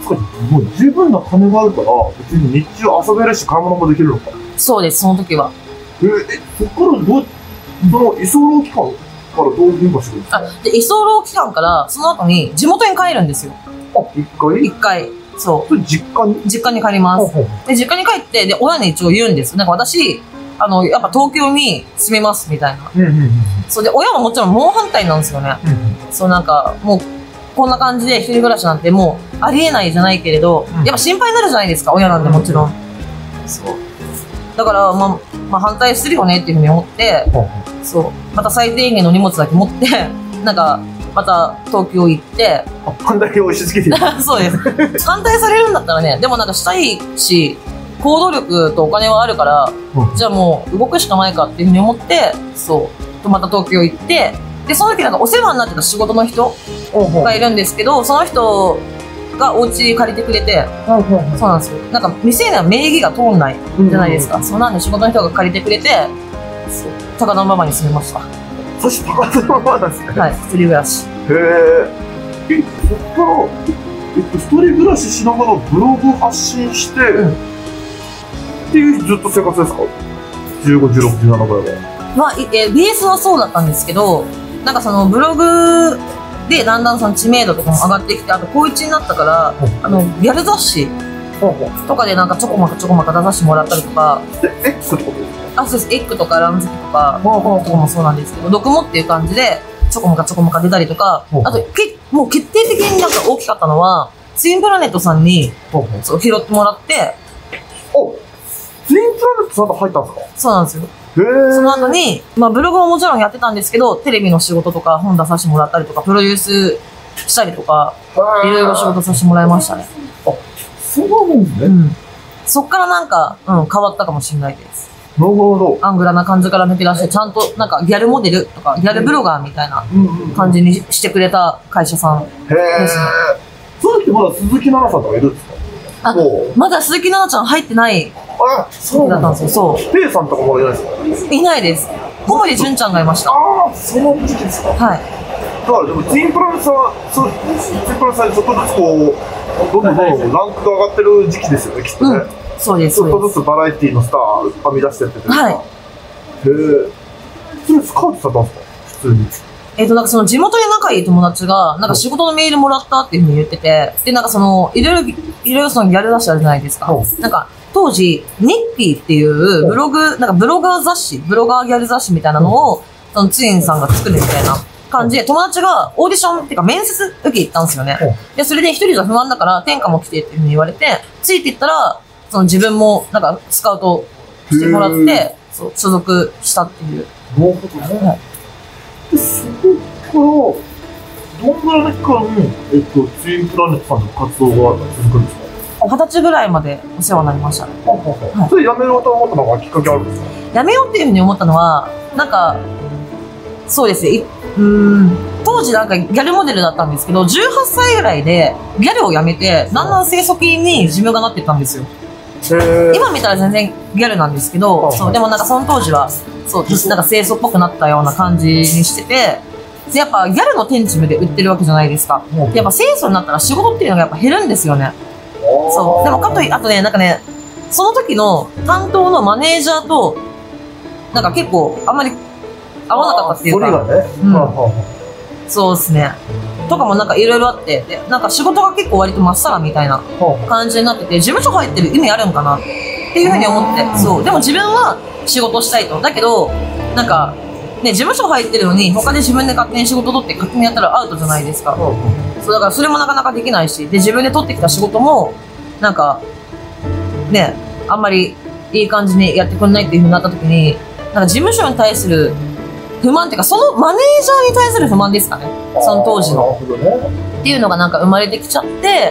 もう十分な金があるから、別に日中遊べるし、買い物もできるのか。 そうです、その時は。 え、え、そっからどう、その居候期間からどう変化してるんですか？ あ、で、居候期間から、その後に地元に帰るんですよ。 あ、一回一回。そう。 それ実家に実家に帰ります。で、実家に帰って、で、親に一応言うんです。なんか私、あの、やっぱ東京に住みますみたいな。 うんうんうん。 そうで、親はもちろん猛反対なんですよね。 うんうん。 そうなんか、もう、こんな感じで一人暮らしなんてもうありえないじゃないけれど、 うんやっぱ心配になるじゃないですか、親なんでもちろん。そう。だから、まあ、まあ反対するよねっていうふうに思って、そう。また最低限の荷物だけ持って、なんか、また東京行って、 あ、こんだけ押し付けてる。 そうです。反対されるんだったらね、でもなんかしたいし、行動力とお金はあるから、 うんじゃあもう動くしかないかっていうふうに思って、そう。また東京行って、で、その時なんかお世話になってた仕事の人がいるんですけど、その人がお家借りてくれて、そうなんですよ。なんか店には名義が通んないじゃないですか。そうなんで仕事の人が借りてくれて、そう高田馬場に住みました。 そして高田馬場なんですね。 はい、一人暮らし。 へえ。え、そっから、えっと、一人暮らししながらブログ発信して、 うんっていうずっと生活ですか？じゅうご、じゅうろく、じゅうななぐらいは。 まあ、いえ、ベースはそうだったんですけど、なんかそのブログでだんだんその知名度とかも上がってきて、あと高一になったから、あの、ギャル雑誌とかでなんかちょこまかちょこまか出させてもらったりとか、 え、X ってことですか？ あ、そうです、エッグとかランズキとか、とかもそうなんですけど、ドクモっていう感じで、ちょこまかちょこまか出たりとか、あと、けもう決定的になんか大きかったのは、ツインプラネットさんに、そう、拾ってもらって、 お、ツインプラネットさんと入ったんですか？ そうなんですよ。 へえ。 その後に、まあブログももちろんやってたんですけど、テレビの仕事とか本出させてもらったりとか、プロデュースしたりとか、いろいろ仕事させてもらいましたね。 あ、そうなんですね。 うん。そっからなんか、うん、変わったかもしれないです。 なるほど。 アングラな感じから抜け出して、ちゃんとなんかギャルモデルとか、ギャルブロガーみたいな感じにしてくれた会社さん。 へえ。その時まだ鈴木奈々さんとかいるんですか？ あ、まだ鈴木奈々ちゃん入ってないあ、そうだったんですよ。そう。 ペイさんとかもいないですか？ いないです。小森純ちゃんがいました。 ああ、その時期ですか？ はい。 だからでもツインプラネットさん、そうツインプラネットさんにちょっとずつこう、どんどんどんどんランクが上がってる時期ですよね、きっとね。 うん、そうです。 ちょっとずつバラエティのスター編み出してってる。 はい。 へえ。それスカウトされたんですか？普通に。 えっと、なんかその地元で仲いい友達が、なんか仕事のメールもらったっていうふうに言ってて、で、なんかその、いろいろ、いろいろそのギャル雑誌あるじゃないですか。なんか、当時、ニッピーっていうブログ、なんかブロガー雑誌、ブロガーギャル雑誌みたいなのを、そのツインさんが作るみたいな感じで、友達がオーディションっていうか面接受け行ったんですよね。で、それで一人じゃ不安だから、天下も来てっていうふうに言われて、ついていったら、その自分もなんかスカウトしてもらって、そう、所属したっていう。 なるほどね。で、そこから、どんぐらいの期間、えっと、ツインプラネットさんの活動が続くんですか？ 二十歳ぐらいまでお世話になりましたね。 はい、それやめようと思ったのがきっかけあるんですか？ やめようっていうふうに思ったのは、なんか、そうですね、いうん、当時なんかギャルモデルだったんですけど、じゅうはっさいぐらいでギャルをやめて、だんだん清楚系に寿命がなってったんですよ。今見たら全然ギャルなんですけど、そう、でもなんかその当時は、そう、なんか清楚っぽくなったような感じにしてて、でやっぱギャルの天チムで売ってるわけじゃないですか。やっぱ清楚になったら仕事っていうのがやっぱ減るんですよね。そう。でもかとい、あとね、なんかね、その時の担当のマネージャーと、なんか結構あんまり合わなかったっていうか。 それがね。 うん。そうですね。とかもなんかいろいろあって、で、なんか仕事が結構割とまっさらみたいな感じになってて、事務所入ってる意味あるんかなっていうふうに思って、そう。でも自分は仕事したいと。だけど、なんか、ね、事務所入ってるのに、他で自分で勝手に仕事取って勝手にやったらアウトじゃないですか。そうだからそれもなかなかできないし、で、自分で取ってきた仕事も、なんか、ね、あんまりいい感じにやってくんないっていう風になった時に、なんか事務所に対する不満っていうか、そのマネージャーに対する不満ですかね。その当時の。っていうのがなんか生まれてきちゃって、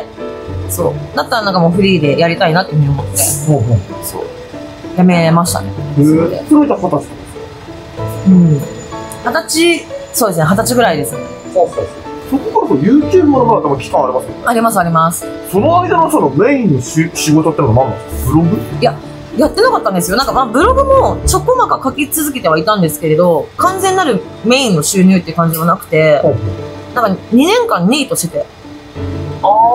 そう。だったらなんかもうフリーでやりたいなっていう風に思って、そう。やめましたね。 それで二十歳うん。二十歳、そうですね、二十歳ぐらいですね。 そうそうそう。そこから YouTube もまだ多分期間ありますよね。 ありますあります。 その間のそのメインのし仕事ってのは何なんですか？ブログ？いや、 やってなかったんですよ。なんかまあブログもちょこまか書き続けてはいたんですけれど、完全なるメインの収入っていう感じはなくて、なんかにねんかんニートしてて。 あ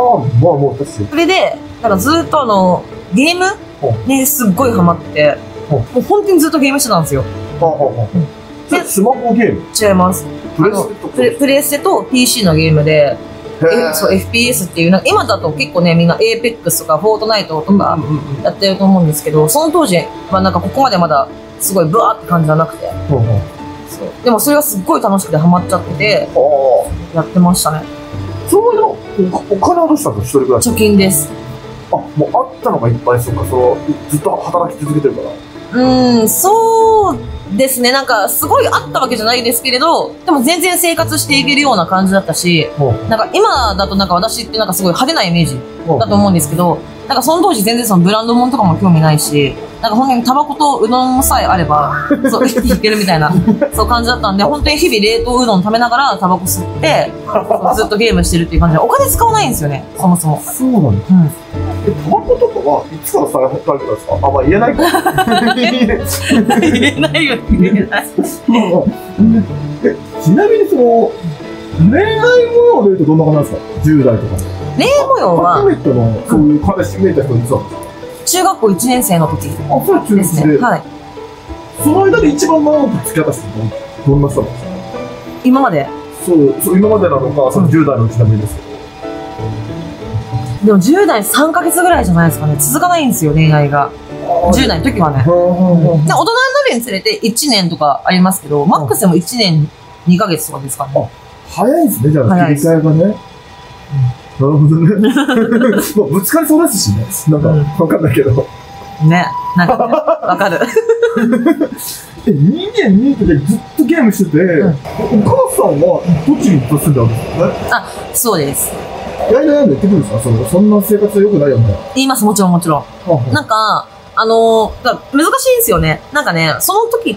まあもう確かに。 それで、なんかずっとあの、ゲームにすっごいハマってて、もう本当にずっとゲームしてたんですよ。 はあはあはあ。で、スマホゲーム違います。 プレステとかプレプレステと ピーシー のゲームで、えそう エフピーエス っていう、なんか今だと結構ね、みんな エーペックス とかフォートナイトとかやってると思うんですけど、その当時はなんかここまでまだすごいブワーって感じじゃなくて、そうでもそれがすっごい楽しくてハマっちゃってて、やってましたね。 その間おお金はどうしたんですか、一人暮らし。 貯金です。 あ、もうあったのがいっぱい、そうか、そうずっと働き続けてるから。 うーん、そうですね。なんか、すごいあったわけじゃないですけれど、でも全然生活していけるような感じだったし、なんか今だとなんか私ってなんかすごい派手なイメージだと思うんですけど、なんかその当時全然そのブランド物とかも興味ないし、なんか本当にタバコとうどんさえあれば、そう、生きていけるみたいな、そう感じだったんで、本当に日々冷凍うどん食べながらタバコ吸って、ずっとゲームしてるっていう感じで、お金使わないんですよね、そもそも。 そうなんです。 うん。 え、タバコとかはいつからされたんですか。あ、まあ言えないか。 言えないよ、言えない。 え、ちなみにその、恋愛模様で言うとどんな感じなんですか、じゅう代とか。 恋愛模様は、 初めてのそういう彼氏めいた人いつだったんですか。 中学校いちねん生の時あ、それ中ですね。 いちで。 はい。 その間で一番長く付き合った人ってどんな人なんですか。 今まで。 そう、そう今までなのか、そのじゅう代のうちなみにですけど。 でもじゅう代さんかげつぐらいじゃないですかね。続かないんですよ、恋愛が。じゅう代の時はね。で、大人になるにつれていちねんとかありますけど、マックスでもいちねんにかげつとかですかね。 早いんですね、じゃあ、切り替えがね。なるほどね。もうぶつかりそうですしね。なんか、わかんないけど。 ね。なんかね、わかる。 え、にねんにでずっとゲームしてて、お母さんは栃木に住んであるんですよね。 あ、そうです。 やいやいや言ってくるんですか、そのそんな生活は良くないよね。 言います、もちろんもちろん。なんか、あのー、難しいんですよね。なんかね、その時って、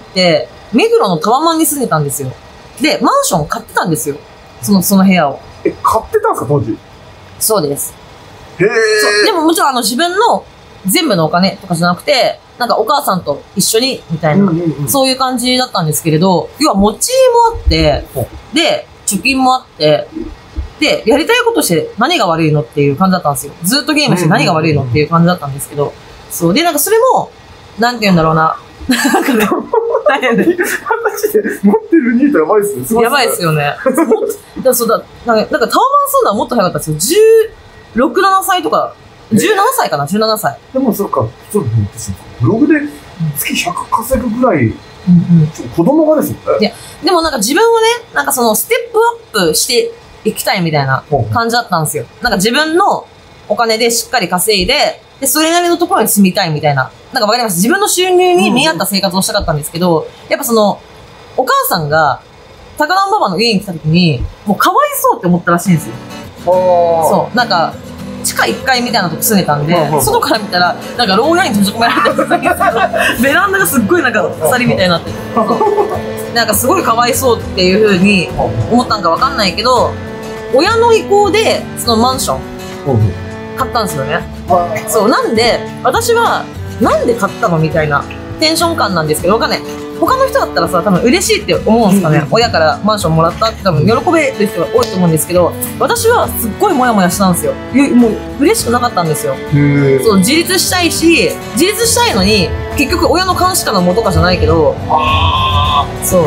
目黒のタワマンに住んでたんですよ。で、マンション買ってたんですよ。その、その部屋を。 え、買ってたんですか、当時。 そうです。 へえ。 そう。でももちろんあの自分の全部のお金とかじゃなくて、なんかお母さんと一緒に、みたいな、うんうんうん、そういう感じだったんですけれど、要は持ち家もあって、で、貯金もあって、で、やりたいことして何が悪いのっていう感じだったんですよ。ずっとゲームして何が悪いのっていう感じだったんですけど、そう。で、なんかそれも、なんて言うんだろうな。なんかね、大変で。 話で持ってるニートやばいっすね。すごいっすね。 やばいっすよね。だそうだ、なんか、なんかタワマン住んだらもっと早かったですよ。じゅうろく、ななさいとか、じゅうななさいかな、じゅうななさい。 でもそっか、そうですね。ブログで月ひゃく稼ぐぐらい、うんうん、子供がですね。 いや、でもなんか自分はね、なんかそのステップアップしていきたいみたいな感じだったんですよ。なんか自分のお金でしっかり稼いで、で、それなりのところに住みたいみたいな。なんかわかります。自分の収入に見合った生活をしたかったんですけど、やっぱその、お母さんが、高田馬場の家に来た時に、もうかわいそうって思ったらしいんですよ。そう。なんか、地下いっかいみたいなとこ住んでたんで、外から見たら、なんか牢屋に閉じ込められてるんですけど、ベランダがすっごいなんか鎖みたいになってる。なんかすごいかわいそうっていう風に思ったんかわかんないけど、親の意向で、そのマンション、買ったんですよね。そう。なんで、私は、なんで買ったのみたいなテンション感なんですけど、わかんない。他の人だったらさ、多分嬉しいって思うんですかね。親からマンションもらったって多分喜べる人が多いと思うんですけど、私はすっごいモヤモヤしたんですよ。もう嬉しくなかったんですよ。そう、自立したいし、自立したいのに、結局親の監視下のもとかじゃないけど、そう。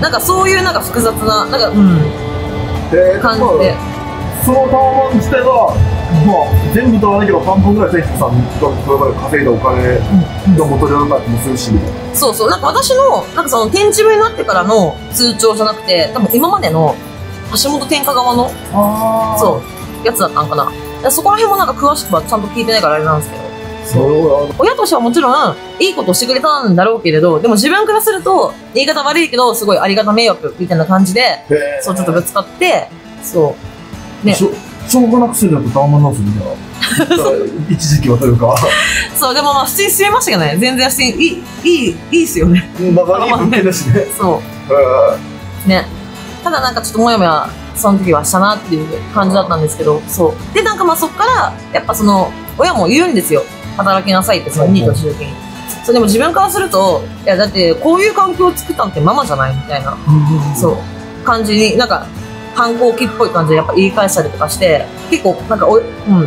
なんかそういうなんか複雑な、なんか、うん、感じで。 そのタワマン自体は、まあ、全部とはないけど、半分ぐらい選手さんがこれまで稼いだお金が元であったりもするし、みたいな。 そうそう、なんか私の、なんかその天地部になってからの通帳じゃなくて、多分今までの橋本天下側の、そう、やつだったんかな。そこら辺もなんか詳しくはちゃんと聞いてないからあれなんですけど。そう親としてはもちろん、いいことをしてくれたんだろうけれど、でも自分からすると、言い方悪いけど、すごいありがた迷惑みたいな感じで、そう、ちょっとぶつかって、そう。ね。 しょしょうがなくするだとタワマンなんですよね。一時期はというか。そう、 でもまあ普通に住みましたけどね。全然普通にいい、いい、いいっすよね。 まあ、いい物件だしね。 そう。ね。ただなんかちょっともやもや、その時はしたなっていう感じだったんですけど、そう。で、なんかまあそっから、やっぱその、親も言うんですよ。働きなさいって、そのニートの時に。そう、でも自分からすると、いや、だってこういう環境を作ったのってママじゃないみたいな、そう、感じに、なんか、 反抗期っぽい感じでやっぱ言い返したりとかして、結構なんかお、うん、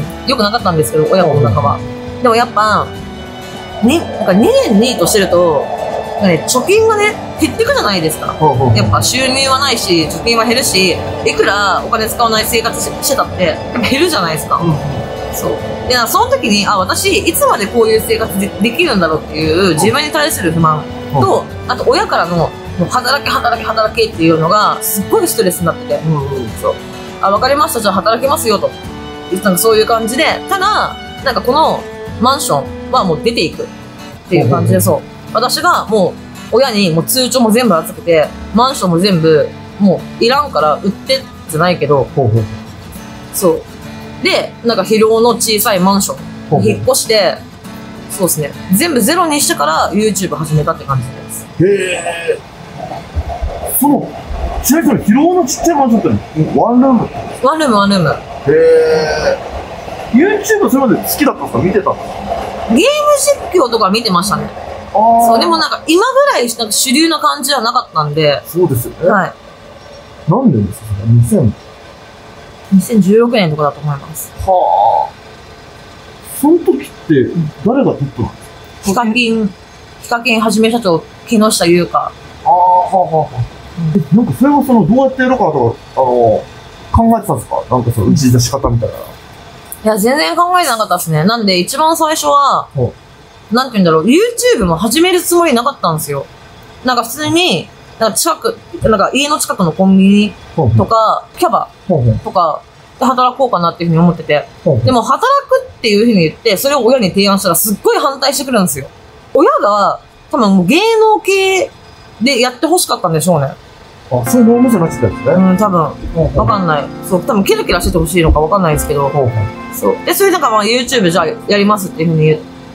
良くなかったんですけど、親子の中は。でもやっぱ、に、なんかにねんニートしてると、ね、貯金がね、減ってくじゃないですか。やっぱ収入はないし、貯金は減るし、いくらお金使わない生活してたって、やっぱ減るじゃないですか。うん、そう。で、その時に、あ、私、いつまでこういう生活でできるんだろうっていう自分に対する不満と、あと親からの、もう働け働け働けっていうのが、すっごいストレスになってて。うんうん、そう。あ、わかりました、じゃあ働けますよと。なんかそういう感じで、ただ、なんかこのマンションはもう出ていくっていう感じで、そう。私がもう親にもう通帳も全部預けて、マンションも全部もういらんから売ってじゃないけど、ほうほうそう。で、なんか広尾の小さいマンションに引っ越して、そうですね。全部ゼロにしてから YouTube 始めたって感じです。 へー。そう。ちなみに広尾のちっちゃいマンションってワンルームワンルーム、ワンルーム。 へー。YouTube それまで好きだったんですか？見てたんですか？ ゲーム実況とか見てましたね。そう、でもなんか今ぐらいなんか主流な感じじゃなかったんで。 そうですよね。 はい。 何年ですか？にせん。 にせんじゅうろくねんとかだと思います。 はあ。その時って誰がトップなんですか？ ヒカキン、ヒカキンはじめ社長、木下優香。ああ、はあはあ。うん、なんかそれはそのどうやってやるかとか、あの、考えてたんですか？なんかその打ち出し方みたいな。いや、全然考えてなかったですね。なんで一番最初は、なんて言うんだろう、YouTube も始めるつもりなかったんですよ。なんか普通に、なんか近く、なんか家の近くのコンビニとか、キャバとかで働こうかなっていうふうに思ってて。でも働くっていうふうに言って、それを親に提案したらすっごい反対してくるんですよ。親が多分もう芸能系でやってほしかったんでしょうね。 あ、そういうのじゃなくてですね。 うん、多分。わかんない。そう、多分キラキラしててほしいのかわかんないですけど。そう。で、それなんかまあ YouTube じゃあやりますっていうふうに言って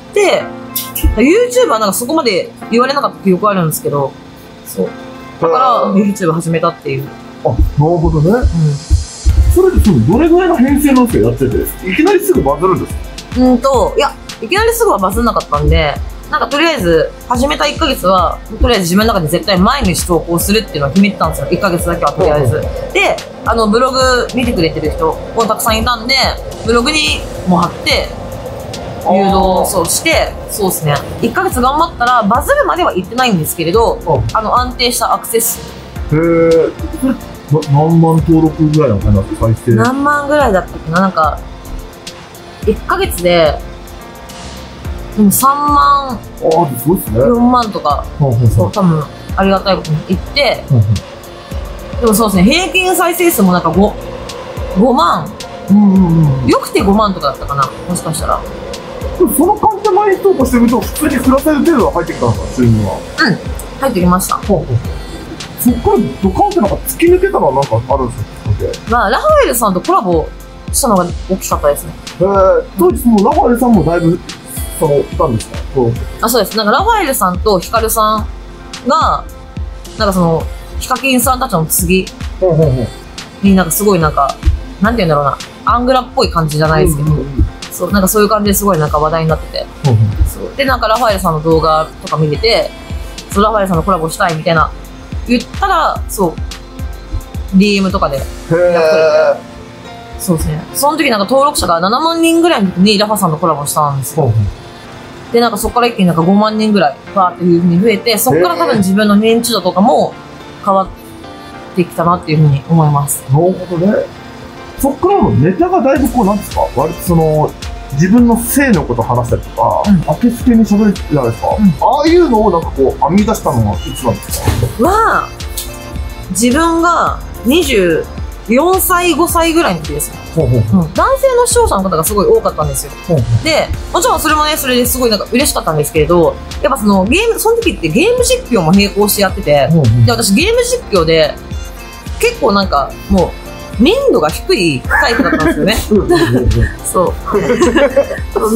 、YouTube はなんかそこまで言われなかった記憶あるんですけど、そう。だから YouTube 始めたっていう。 あ、なるほどね。うん。それでそのどれぐらいの編成なんですか、やってて。いきなりすぐバズるんですか？ うんと、いや、いきなりすぐはバズんなかったんで、なんかとりあえず、始めたいっかげつは、とりあえず自分の中で絶対毎日投稿するっていうのを決めてたんですよ。いっかげつだけはとりあえず。で、あの、ブログ見てくれてる人もたくさんいたんで、ブログにも貼って、誘導そうして、そうですね。いっかげつ頑張ったら、バズるまでは行ってないんですけれど、あの、安定したアクセス。 へー。それ、何万登録ぐらいなのかな、再生。 何万ぐらいだったっけな、なんか、いっかげつで、でもさんまん、 ああ、すごいですね。 よんまんとか、そう、多分、ありがたいことに言って、でもそうですね、平均再生数もなんかご、ごまん、うんうんうん、よくてごまんとかだったかな、もしかしたら。 その感じで毎日投稿してみると、普通に暮らせる程度は入ってきたんですか、収入は。 うん、入ってきました。 ほうほう、そっからドカンってなんか突き抜けたのはなんかあるんですか？ まあ、ラファエルさんとコラボしたのが大きかったですね。 へー、当時そのラファエルさんもだいぶ、その、いたんですか？そう。 あ、そうです。なんかラファエルさんとヒカルさんが、なんかその、ヒカキンさんたちの次になんかすごいなんか、なんて言うんだろうな、アングラっぽい感じじゃないですけど、うんうんうん、そう、なんかそういう感じですごいなんか話題になってて、うんうん、そうで、なんかラファエルさんの動画とか見てて、そう、ラファエルさんのコラボしたいみたいな、言ったら、そう、ディーエム とかでやってくれて、そうですね。その時なんか登録者がななまんにんぐらいの時にラファさんとコラボしたんですよ。うん、で、なんかそこから一気になんかごまんにんぐらい、バーっていう風に増えて、そこから多分自分の認知度とかも変わってきたなっていう風に思います。 なるほどね。そっからのネタがだいぶこう、なんですか、割とその、自分の性のこと話したりとか、うん、当てつけに喋るじゃないですか、うん。ああいうのをなんかこう、編み出したのはいつなんですか？ は、自分がにじゅうよんさい、ごさいぐらいの時ですね。ほうほうほう、うん、男性の視聴者の方がすごい多かったんですよ。ほうほう、で、もちろんそれもね、それですごいなんか嬉しかったんですけれど、やっぱそのゲーム、その時ってゲーム実況も並行してやってて、ほうほう、で、私ゲーム実況で、結構なんかもう、民度が低いタイプだったんですよね。そう。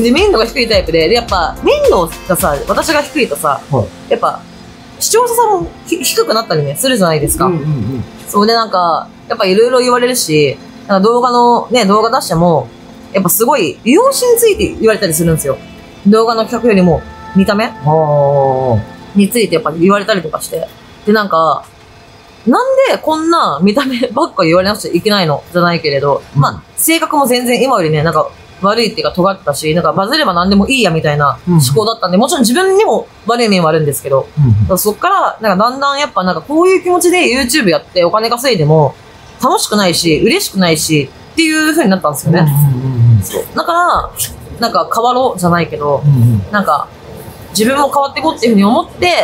で、民度が低いタイプで、で、やっぱ、民度がさ、私が低いとさ、はい、やっぱ、視聴者さんも低くなったりね、するじゃないですか。うんうんうん、そうで、なんか、やっぱいろいろ言われるし、なんか動画の、ね、動画出しても、やっぱすごい、容姿について言われたりするんですよ。動画の企画よりも、見た目についてやっぱ言われたりとかして。で、なんか、 なんでこんな見た目ばっか言われなくちゃいけないのじゃないけれど、まあ、性格も全然今よりね、なんか悪いっていうか尖ってたし、なんかバズれば何でもいいやみたいな思考だったんで、もちろん自分にも悪い面はあるんですけど、うん、そっから、なんかだんだんやっぱなんかこういう気持ちで YouTube やってお金稼いでも楽しくないし、嬉しくないしっていう風になったんですよね。そうだから、なんか変わろうじゃないけど、なんか自分も変わっていこうっていう風に思って、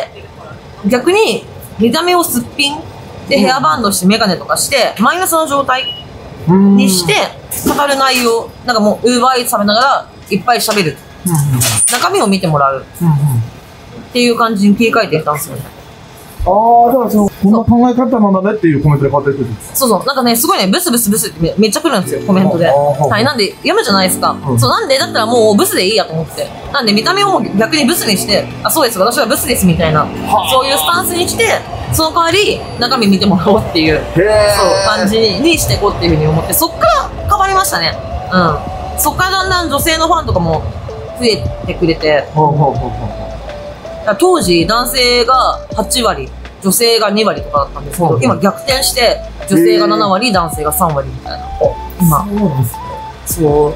逆に見た目をすっぴんでヘアバンドしてメガネとかしてマイナスの状態にして語る内容、なんかもうウーバーイーツ食べながらいっぱい喋る、中身を見てもらうっていう感じに切り替えていったんですよね。 ああ、だからそのこんな考え方なんだねっていうコメントで変わってくるんですか。 そうそう、なんかね、すごいね、ブスブスブスってめめっちゃ来るんですよ、コメントで。はい、なんで読むじゃないですか。うん、そう、なんでだったらもうブスでいいやと思って。なんで見た目をも逆にブスにして、あ、そうです、私はブスですみたいな、そういうスタンスにして、その代わり中身見てもらおうっていう、そう感じにしていこうっていうふうに思って、そっから変わりましたね。うん。そっからだんだん女性のファンとかも増えてくれて、当時男性がはちわり、女性がにわりとかだったんですけど、今逆転して女性がななわり、男性がさんわりみたいな。今。 そうなんですね。 そう。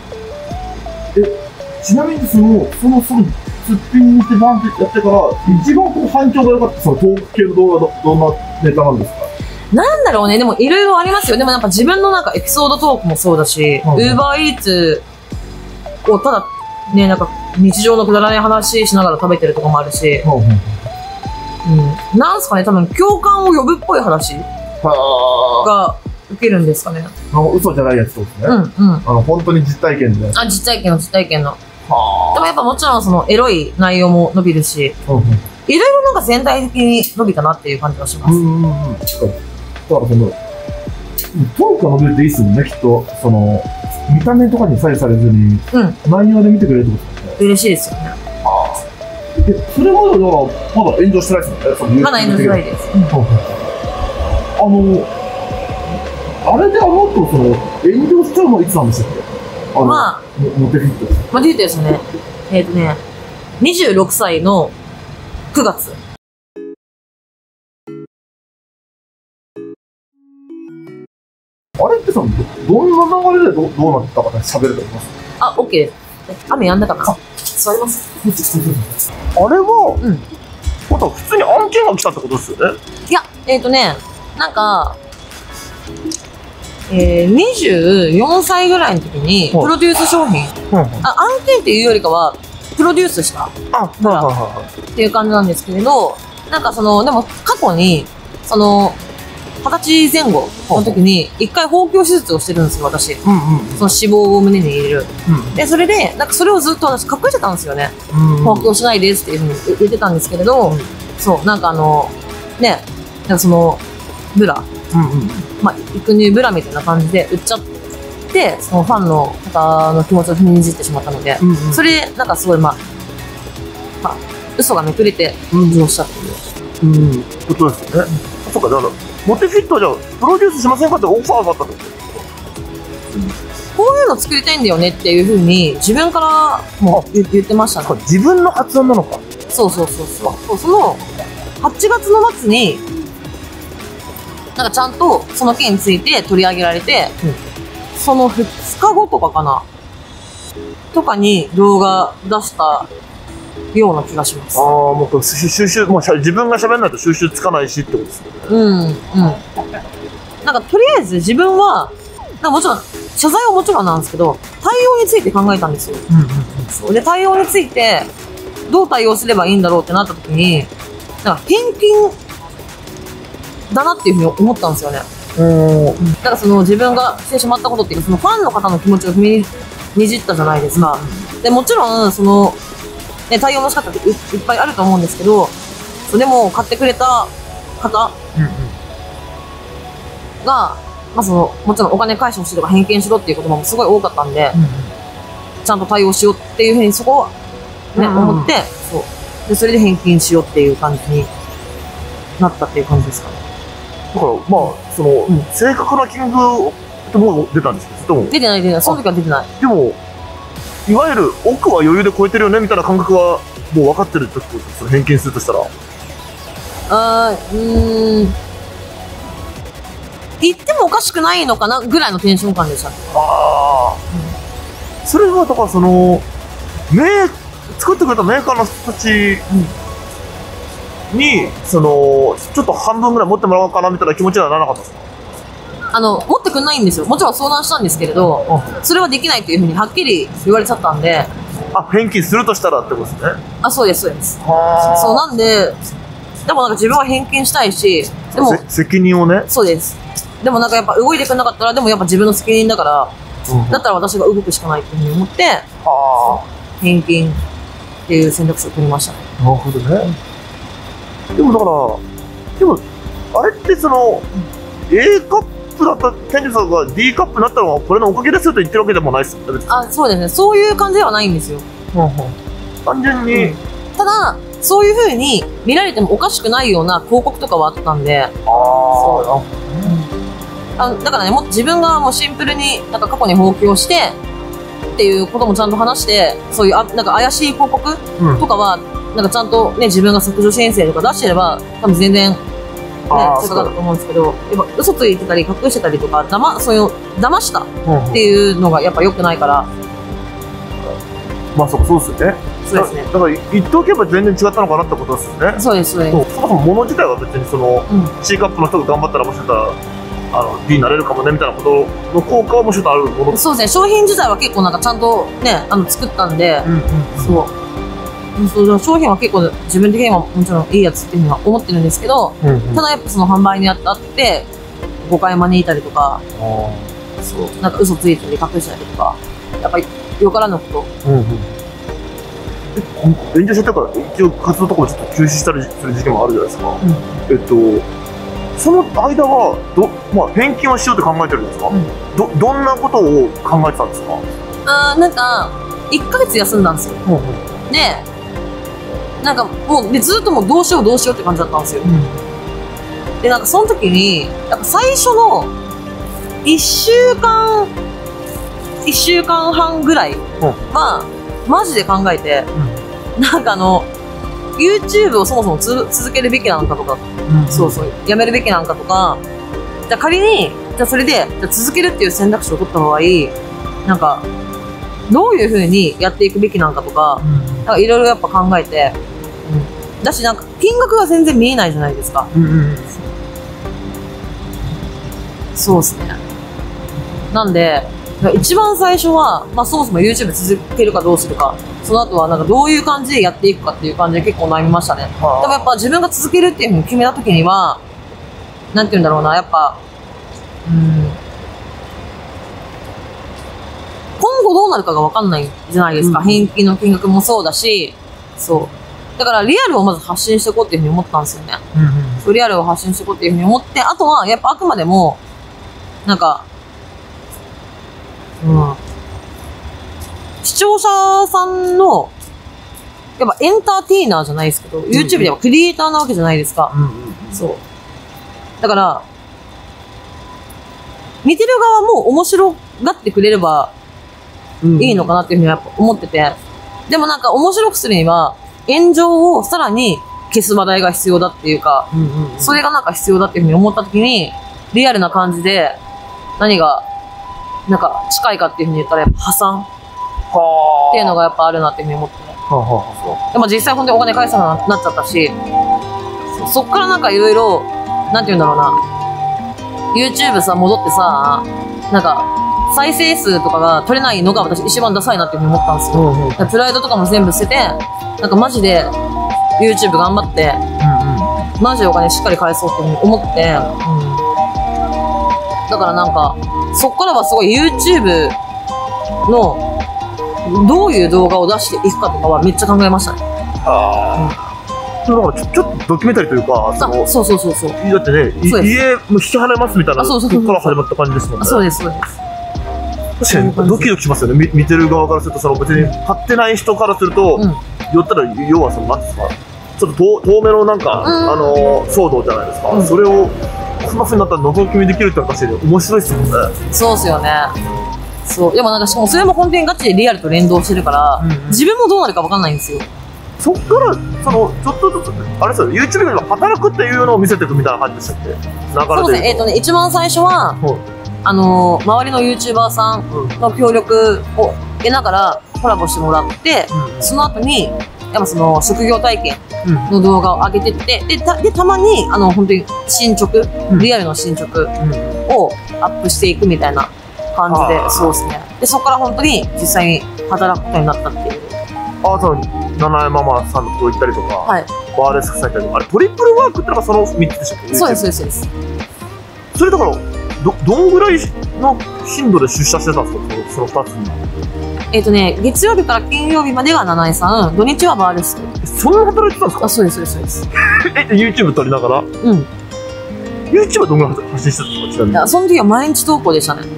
え、ちなみにその、その、その、すっぴんにしてバンってやってから、一番こう反響が良かったそのトーク系の動画、どんなネタなんですか？ なんだろうね、でもいろいろありますよ。でもなんか自分のなんかエピソードトークもそうだし、ウーバーイーツをただね、なんか日常のくだらない話しながら食べてるとこもあるし、うんうんうん、なんすかね、多分共感を呼ぶっぽい話が受けるんですかね。 あの嘘じゃないやつとですね。うんうん。あの本当に実体験で。 あ、実体験の実体験の。はあ。でもやっぱもちろんそのエロい内容も伸びるし、うんうん、いろいろなんか全体的に伸びたなっていう感じがします。うんうんうん。だからそのトークが伸びるっていいっすもんね、きっと。その見た目とかに左右されずに、うん、内容で見てくれるってことですね。嬉しいですよね。 え、それまではまだ炎上してないですもんね。 まだ炎上してないです。うん、あの、あれであの後、その、炎上しちゃうのはいつなんでしたっけ？あの、まあ、モテフィット。 モテフィットですね。えっ、ー、とね、にじゅうろくさいのくがつ。 あれってさ、ど、どんな流れで ど, どうなったかね、喋れてます？ あ、オッケーです。雨やんだかな？座ります。 あれは、うん。また普通に案件が来たってことですよね。 いや、えっ、ー、とね、なんか、えー、にじゅうよんさいぐらいの時に、プロデュース商品、うん、あ、案件っていうよりかは、プロデュースした。あ、はいはいはい。っていう感じなんですけれど、なんかその、でも過去に、その、はたちぜん後の時に、一回包協手術をしてるんですよ、私。うんうん、その脂肪を胸に入れる。うん、で、それで、なんかそれをずっと私隠してたんですよね。うんうん、包協しないですっていうふうに言ってたんですけれど、うん、そう、なんかあの、ね、なんかその、ブラ、うんうん、まあ、育乳ブラみたいな感じで売っちゃって、そのファンの方の気持ちを踏みにじってしまったので、うんうん、それ、なんかすごい、まあ、まあ、嘘がめくれて、炎上したっていう。 うん、ことですよね。うん、そうか、だから、モテフィットじゃプロデュースしませんかってオファーがあったんですよ。 こういうの作りたいんだよねっていうふうに自分からもう言ってましたね。 自分の発案なのか。 そうそうそうそう。そのはちがつの末になんかちゃんとその件について取り上げられて、うん、そのふつかごとかかなとかに動画出したような気がします。 ああ、もう収集、もう自分が喋らないと収集つかないしってことですよね。 うんうん。なんかとりあえず自分はなんかもちろん謝罪はもちろんなんですけど対応について考えたんですよ。うんうんうん、そうで対応についてどう対応すればいいんだろうってなった時になんか返金だなっていうふうに思ったんですよね。うん。だからその自分がしてしまったことっていうかそのファンの方の気持ちを踏みにじったじゃないですか。でもちろんそのね、対応の仕方っていっぱいあると思うんですけど、でも買ってくれた方が、うんうん、まあそのもちろんお金返してほしいとか返金しろっていう言葉もすごい多かったんで、うんうん、ちゃんと対応しようっていうふうにそこはね、うんうん、思って、そうでそれで返金しようっていう感じになったっていう感じですかね。 だからまあその、うん、正確な金額ってもう出たんですけど、 出てない出てない、その時は出てない。 でもいわゆる奥は余裕で超えてるよねみたいな感覚はもう分かってるってことですよ、返金するとしたら。 あー、うーん、 行ってもおかしくないのかなぐらいのテンション感でしたね。 ああ、うん、それはだからそのメー作ってくれたメーカーの人たちに、そのちょっと半分ぐらい持ってもらおうかなみたいな気持ちにはならなかったですか？ あの持ってくんないんですよ。もちろん相談したんですけれど、うん、それはできないっていうふうにはっきり言われちゃったんで。 あ、返金するとしたらってことですね。 あ、そうですそうです。そうなんで、でもなんか自分は返金したいし、でも責任をね。 そうです。でもなんかやっぱ動いてくれなかったら、でもやっぱ自分の責任だから、うん、だったら私が動くしかないっていうふうに思って、はあ、返金っていう選択肢を取りましたね。 なるほどね。でもだから、でもあれってその A カップだったケンジさんが D カップになったのはこれのおかげですよと言ってるわけでもないですよね。 あ、そうですね。そういう感じではないんですよ。 うんうん、単純に、うん、 ただそういう風に見られてもおかしくないような広告とかはあったんで、あそう、あだからね、もっと自分がもうシンプルになんか過去に放棄をしてっていうこともちゃんと話して、そういうあなんか怪しい広告とかは、うん、なんかちゃんとね自分が削除申請とか出してれば多分全然ね正確だと思うんですけど、やっぱ嘘ついてたり隠してたりとかだまそういう騙したっていうのがやっぱ良くないから。うん、 まあそうそうですよね。 そうですね。 だから言っておけば全然違ったのかなってことですよね。 そうですそうです。 そもそも物自体は別にその、うん、C カップの人が頑張ったらもしかしたらあの D になれるかもねみたいなことの効果はもしかしたらあるもの。 そうですね。商品自体は結構なんかちゃんとねあの作ったんで、うんうんうん、そう。そう商品は結構自分的にはもちろんいいやつっていうのは思ってるんですけど、うんうん、ただやっぱその販売にあって誤解招いたりとか、そうなんか嘘ついたり隠したりとか、やっぱりよからぬこと。うんうん、 炎上しちゃったから一応活動とかもちょっと休止したりする時期もあるじゃないですか。うん、えっとその間はど、まあ、返金をしようって考えてるんですか？うん、どどんなことを考えてたんですか？ あーなんかいっかげつ休んだんですよ。うんうん、でなんかもうでずっともうどうしようどうしようって感じだったんですよ。うん、でなんかその時にやっぱ最初のいっしゅうかんいっしゅうかんはんぐらいは、うん、マジで考えて、うん、なんかあの YouTube をそもそもつ続けるべきなのかとか、うん、そうそうやめるべきなのかとか、じゃあ仮にじゃあそれでじゃあ続けるっていう選択肢を取った場合なんかどういう風にやっていくべきなのかとか、うん、なんかいろいろやっぱ考えて、うん、だしなんか金額が全然見えないじゃないですか。うんうん、そうですね。なんで一番最初は、まあ、そもそも YouTube 続けるかどうするか、その後はなんかどういう感じでやっていくかっていう感じで結構悩みましたね。はあ、でもやっぱ自分が続けるっていうふうに決めた時にはなんて言うんだろうな、やっぱうん今後どうなるかが分かんないじゃないですか。うん、返金の金額もそうだし、そうだからリアルをまず発信していこうっていうふうに思ったんですよね。うんうん、そうリアルを発信していこうっていうふうに思って、あとはやっぱあくまでもなんかうん、視聴者さんのやっぱエンターテイナーじゃないですけど、うんうん、YouTube ではクリエイターなわけじゃないですか。うんうん、そうだから見てる側も面白がってくれればいいのかなっていうふうにやっぱ思ってて、でもなんか面白くするには炎上をさらに消す話題が必要だっていうか、うんうんうん、それがなんか必要だっていうふうに思った時にリアルな感じで何がなんか近いかっていうふうに言ったらやっぱ破産っていうのがやっぱあるなっていうふうに思ってね。はあはあ、でも実際本当にお金返さなくなっちゃったし、そっからなんかいろいろなんて言うんだろうな、 YouTube さ戻ってさなんか再生数とかが取れないのが私一番ダサいなっていうふうに思ったんですよ。うんうん、プライドとかも全部捨ててなんかマジで YouTube 頑張って、うんうん、マジでお金しっかり返そうっていうふうに思って、うん、だからなんかそっからはすごい YouTube のどういう動画を出していくかとかはめっちゃ考えましたね。ああ、 うん、だからちょっとドキュメンタリーというか、そのそうそうそうそう。 だってね、家も引き払いますみたいな、そこから始まった感じですもんね。 そうですそうです。 確かにドキドキしますよね。見てる側からすると、その別に買ってない人からすると、うん、寄ったら要はそのなんですか、ちょっと遠目のなんか、うん、あの騒動じゃないですか。うん、それをこんな風になったら覗き見できるって話で面白いですもんね。 そうですよね。そうでもなんかしかもそれも本当にガチでリアルと連動してるから、うんうん、自分もどうなるか分かんないんですよ。 そっからそのちょっとずつあれですよ、YouTube で働くっていうのを見せていくみたいな感じでしたっけ？流れでそうですね。えっとね、一番最初は、あのー、周りの YouTuber さんの協力を得ながらコラボしてもらって、うん、その後にやっぱその職業体験の動画を上げてって、で た, でたまにあの本当に進捗、うん、リアルの進捗をアップしていくみたいな感じで、うん、そうですね。でそこから本当に実際に働くことになったっていう。 ああ、そう、七重ママさんのとこ行ったりとか、はい、バーレスクさん行ったりとか、あれトリプルワークってのがそのみっつでしたっけ？ そうですそうですそうです。 それだからどどんぐらいの頻度で出社してたんですか、そのふたつに？ えっとね、月曜日から金曜日までが七重さん、土日はバーレスク。 そんな働いてたんですか？ あ、そうですそうですそうです。 え、YouTube 撮りながら？うん。YouTube はどんぐらい発信してたんですか、ちなみに？いや、 その時は毎日投稿でしたね。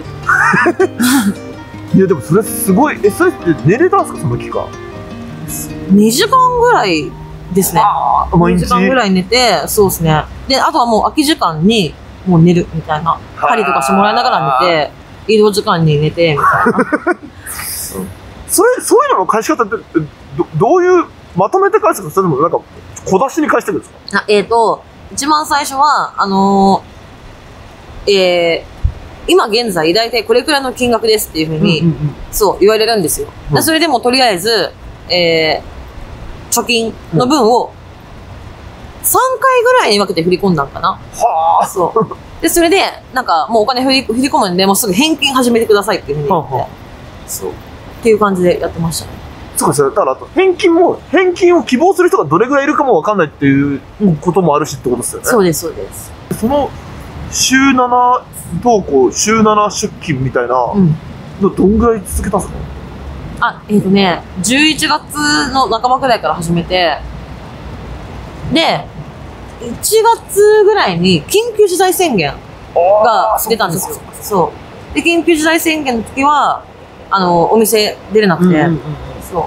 いや、でもそれすごい、え、それって寝れたんですか、その期間？ にじかんぐらいですね。毎日にじかんぐらい寝て、そうですね。で、あとはもう空き時間にもう寝るみたいな。針とかしてもらいながら寝て、移動時間に寝てみたいな。 それ、そういうのの返し方ってど、どういう、まとめて返すか、それともなんか小出しに返してくるんですか？ あ、えっと、一番最初は、あのー、えー、今現在大体これくらいの金額ですっていうふうに、うんうんうん、そう言われるんですよ。うん、それでもとりあえず、えー、貯金の分をさんかいぐらいに分けて振り込んだんかな。はあ。そう。で、それで、なんかもうお金振り、振り込むんで、もうすぐ返金始めてくださいっていうふうに言って、はあはあ、そう。っていう感じでやってましたね。 そうですよ。だから、あと、返金も、返金を希望する人がどれぐらいいるかもわかんないっていうこともあるしってことですよね。 そうです、そうです。 その、週なな投稿、週なな出勤みたいな、うん、どんぐらい続けたんですか？ あ、えっとね、じゅういちがつの半ばくらいから始めて、で、いちがつぐらいに緊急事態宣言が出たんですよ。そう。で、緊急事態宣言の時は、あの、お店出れなくて、うんうんうん、そう。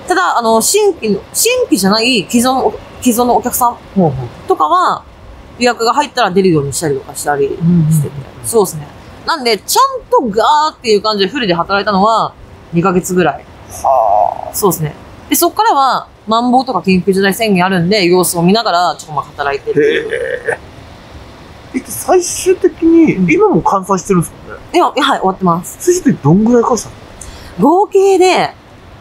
ただ、あの、新規の、新規じゃない既存、既存のお客さんとかは、予約が入ったら出るようにしたりとかしたりしてて、うんうん、そうですね。なんで、ちゃんとガーっていう感じでフルで働いたのは、にかげつぐらい。はあ。そうですね。で、そっからは、マンボウとか緊急事態宣言あるんで、様子を見ながら、ちょっとまあ働いてる。へえ。え、最終的に、今も換算してるんですかね？ いや、はい、終わってます。 最終的にどんぐらい返したの？ 合計で、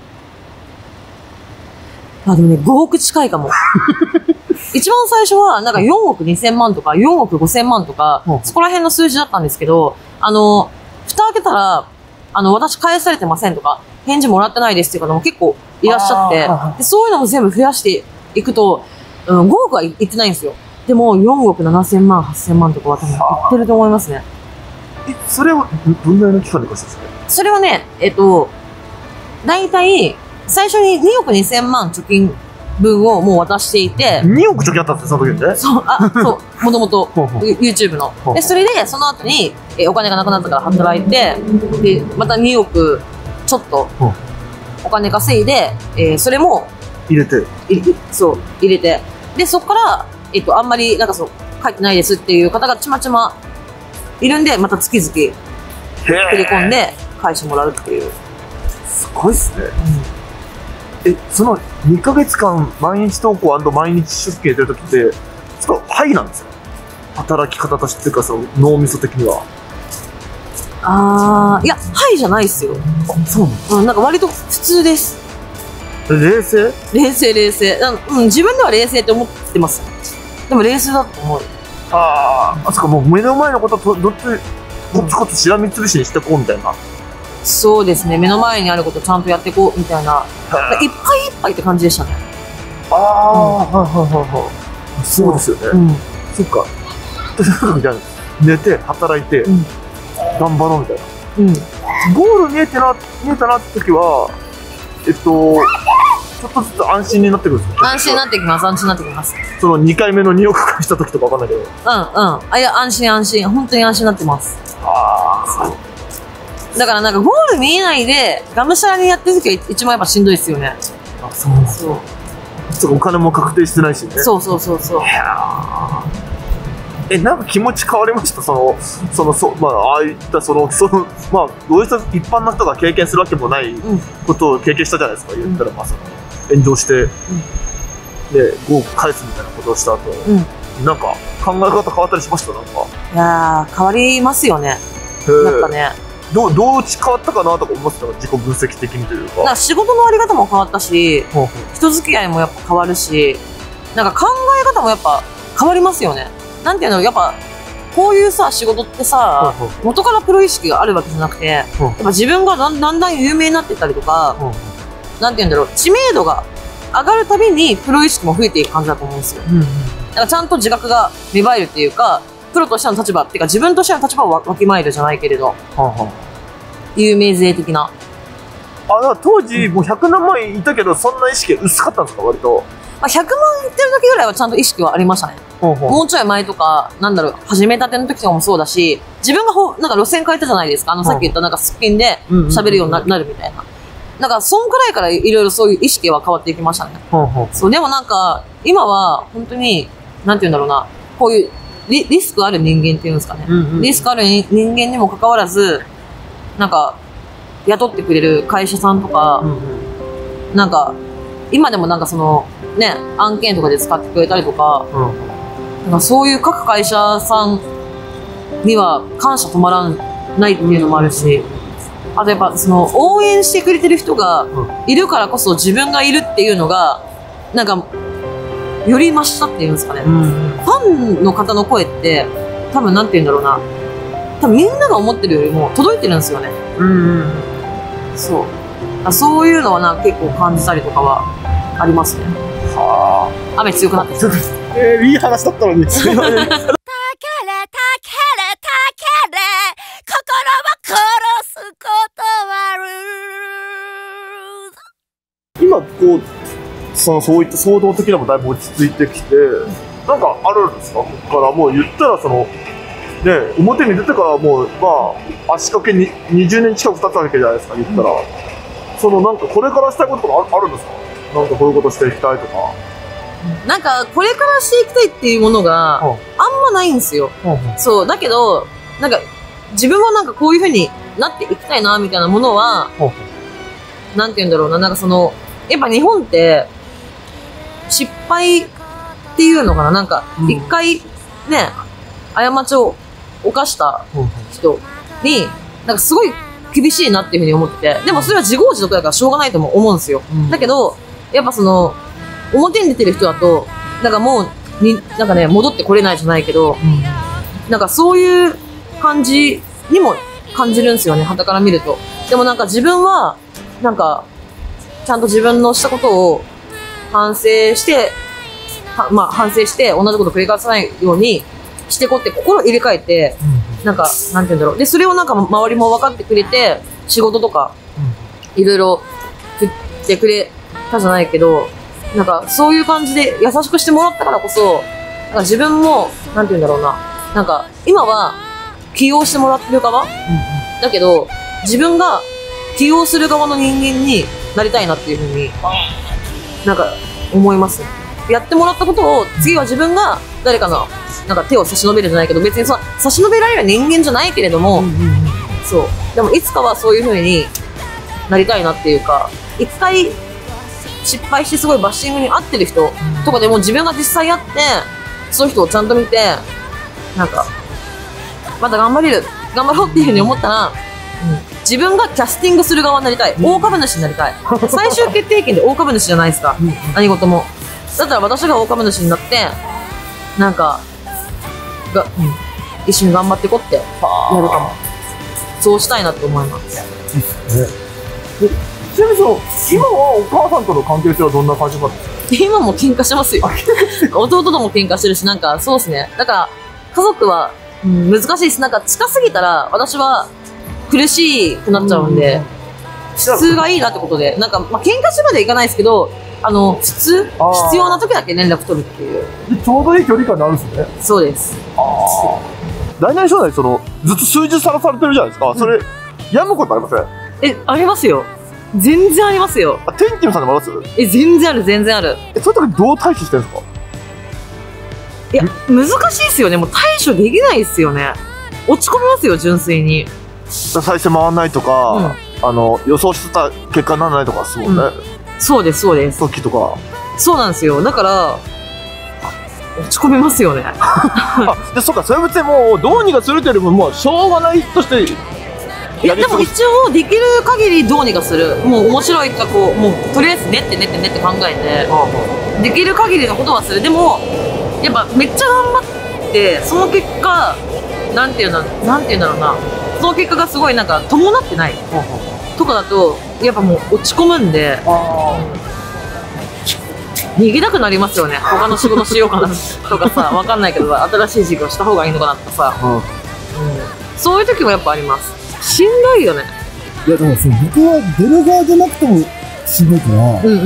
あ、でもね、ごおく近いかも。一番最初は、なんかよんおくにせんまんとか、よんおくごせんまんとか、うん、そこら辺の数字だったんですけど、あの、蓋開けたら、あの、私返されてませんとか、返事もらってないですっていう方も結構いらっしゃって、でそういうのも全部増やしていくと、うん、ごおくはいってないんですよ。でも、よんおくななせんまん、はっせんまんとかは多分いってると思いますね。 え、それはどんぐらいの期間で返したんですか？ それはね、えっと、大体、最初ににおくにせんまん貯金分をもう渡していて。 におく貯金あったんですよ、その時ね。 そう、あ、そう、もともと、YouTube の。で、それで、その後に、え、お金がなくなったから働いて、で、またにおくちょっと、お金稼いで、えー、それも、 入れて。 入れそう、入れて。で、そこから、えっと、あんまり、なんかそう、書いてないですっていう方がちまちまいるんで、また月々、振り込んで、返してもらうっていう。 すごいっすね。うん、え、そのにかげつかん毎日投稿&毎日出勤やってる時って、そこはいなんですか？働き方としてっていうか、その脳みそ的には。 あー、いや、はいじゃないっすよ。 あ、そうなんですか？ うん、なんか割と普通です。 冷静？ 冷静冷静。うん、自分では冷静って思ってます。でも冷静だと思う。 あー、あ、そっか、もう目の前のこととどっちコツコツしらみつぶしにしてこうみたいな。 そうですね、目の前にあることちゃんとやっていこうみたいな、いっぱいいっぱいって感じでしたね。 ああ、うん、はいはいはいはい。そうですよね。うん、そっか。みたいな。寝て働いて、うん、頑張ろうみたいな。うん。ゴール見えてな見えたなって時は、えっとちょっとずつ安心になってくるんですか？ 安心になってきます、安心になってきます。 そのにかいめのにおく返した時とかわかんないけど。うんうん。 あ、いや、安心安心、本当に安心になってます。ああ。そう。だからなんかゴール見えないでがむしゃらにやってる時は一番やっぱしんどいですよね。 あ、そうなんですよ。そう、お金も確定してないしね。 そうそうそうそう。 え、なんか気持ち変わりました？その、その、そ、まあ、ああいったその、その、まあ、どうした一般の人が経験するわけもないことを経験したじゃないですか。言ったら、まあ、その、 炎上して、でごおく返すみたいなことをした後、 うん、 なんか考え方変わったりしました？なんかいやー変わりますよね。やっぱね。 どうどう変わったかなとか思いますか？自己分析的にというか。 なんか仕事のあり方も変わったし、 ほうほう人付き合いもやっぱ変わるし、なんか考え方もやっぱ変わりますよね。なんていうの、やっぱこういうさ仕事ってさ、 ほうほう元からプロ意識があるわけじゃなくて、やっぱ自分がだんだんだん有名になってったりとか、 ほうほなんていうんだろう、知名度が上がるたびにプロ意識も増えていく感じだと思うんですよ。 う。うんうん。 だからちゃんと自覚が芽生えるっていうか、プロとしての立場っていうか自分としての立場をわきまえるじゃないけれど、 はあは有名税的な。 あ。あ、だから当時もうひゃくなんまんいたけど、そんな意識薄かったんですか、割と。 まあ、ひゃくまんいってる時ぐらいはちゃんと意識はありましたね。 ほうほう。 もうちょい前とか、なんだろう、始めたての時とかもそうだし、自分がほなんか路線変えたじゃないですか。あの、さっき言ったなんかすっぴんで喋るようにななるみたいな。なんか、そんくらいからいろいろそういう意識は変わっていきましたね。 ほうほう。 そう、でもなんか、今は本当に、なんて言うんだろうな、こういうリリスクある人間っていうんですかね。 うんうん、 リスクある人間にもかかわらず、なんか、雇ってくれる会社さんとか、 うんうん、 なんか、今でもなんかその、ね、案件とかで使ってくれたりとか、 うん、 なんかそういう各会社さんには感謝止まらないっていうのもあるし、あとやっぱその応援してくれてる人がいるからこそ自分がいるっていうのが、なんか、より増したっていうんですかね。 うんうん、 ファンの方の声って、多分なんて言うんだろうな。多分みんなが思ってるよりも届いてるんですよね。 うんうん、 そう。あ、そういうのはな結構感じたりとかはありますね。 はあ。 雨強くなってきた。 えー、いい話だったのに。すいません。 たけれたけれたけれ心を殺すことはる。 今こうそのそういった騒動的なもだいぶ落ち着いてきて、なんかあるんですか？ここからもう言ったらそのね、表に出てからもうまあ足掛けににじゅうねん近く経ったわけじゃないですか、言ったら、うん、そのなんかこれからしたいこととかあるんですか？なんかこういうことしていきたいとか。 なんかこれからしていきたいっていうものがあんまないんですよ。うんうん、そうだけどなんか自分はなんかこういう風になっていきたいなみたいなものは、うんうん、なんて言うんだろうな、なんかそのやっぱ日本って失敗っていうのかな、なんか一回ね、過ちを犯した人になんかすごい厳しいなっていう風に思ってて、でもそれは自業自得だからしょうがないとも思うんですよ。うん、だけどやっぱその表に出てる人だとなんかもうになんかね戻ってこれないじゃないけど、うん、なんかそういう感じにも感じるんですよね、傍から見ると。でもなんか自分はなんかちゃんと自分のしたことを反省してまあ反省して同じことを繰り返さないようにしていこうって心を入れ替えて、うん、なんかなんて言うんだろう、でそれをなんか周りも分かってくれて仕事とかいろいろ振ってくれたじゃないけど、なんかそういう感じで優しくしてもらったからこそ、なんか自分もなんて言うんだろうな、なんか今は起用してもらってる側、うん、だけど自分が起用する側の人間になりたいなっていうふうになんか思います。やってもらったことを次は自分が誰かのなんか手を差し伸べるじゃないけど、別にその差し伸べられる人間じゃないけれども、うんうんうん、そうでもいつかはそういうふうになりたいなっていうか、一回失敗してすごいバッシングに遭ってる人とかでも自分が実際会ってその人をちゃんと見てなんかまた頑張れる頑張ろうっていうふうに思ったら、うん、自分がキャスティングする側になりたい、大株主になりたい。最終決定権で大株主じゃないですか、うん、何事も。だったら私が大株主になってなんかが、うん、一緒に頑張っていこうってやるかも。そうしたいなって思います。いいっすね。ちなみにその今はお母さんとの関係性はどんな感じなんですか？ 今も喧嘩してますよ。弟とも喧嘩してるし、なんかそうですね。だから家族は、うん、難しいです。なんか近すぎたら私は苦しくなっちゃうんで、うん、普通がいいなってことで、なんかまあ喧嘩してまでいかないですけど、あの普通必要な時だけ連絡取るっていう。 でちょうどいい距離感になるんですね。 そうです。あ大なり小なりそのずっと数字さらされてるじゃないですか。うん、それ病むことありません？ えありますよ。全然ありますよ。 あ、天気のさんでもあります？ え、全然ある、全然ある。 え、そういう時どう対処してるんですか？ いや、難しいですよね。もう対処できないですよね。落ち込みますよ、純粋に。 再生回らないとか、うん、あの、予想してた結果にならないとかですもんね。 うん、 そうです、そうです。 時とか。 そうなんですよ。だから、落ち込みますよね。 あ、で、そうか、それは別にもう、どうにかするというよりも、もう、しょうがないとして、 いや、でも一応、できる限りどうにかする。もう面白いか、こう、もう、とりあえず練って練って練って考えて、できる限りのことはする。でも、やっぱ、めっちゃ頑張って、その結果、なんていうんだ、なんていうんだろうな。その結果がすごいなんか、伴ってない。とかだと、やっぱもう落ち込むんで、逃げたくなりますよね。他の仕事しようかなとかさ、わかんないけど、新しい事業した方がいいのかなとかさ、うん、そういう時もやっぱあります。しんどいよね。 いや、でもその僕は出る側じゃなくてもしんどいから、うんうんうんうん。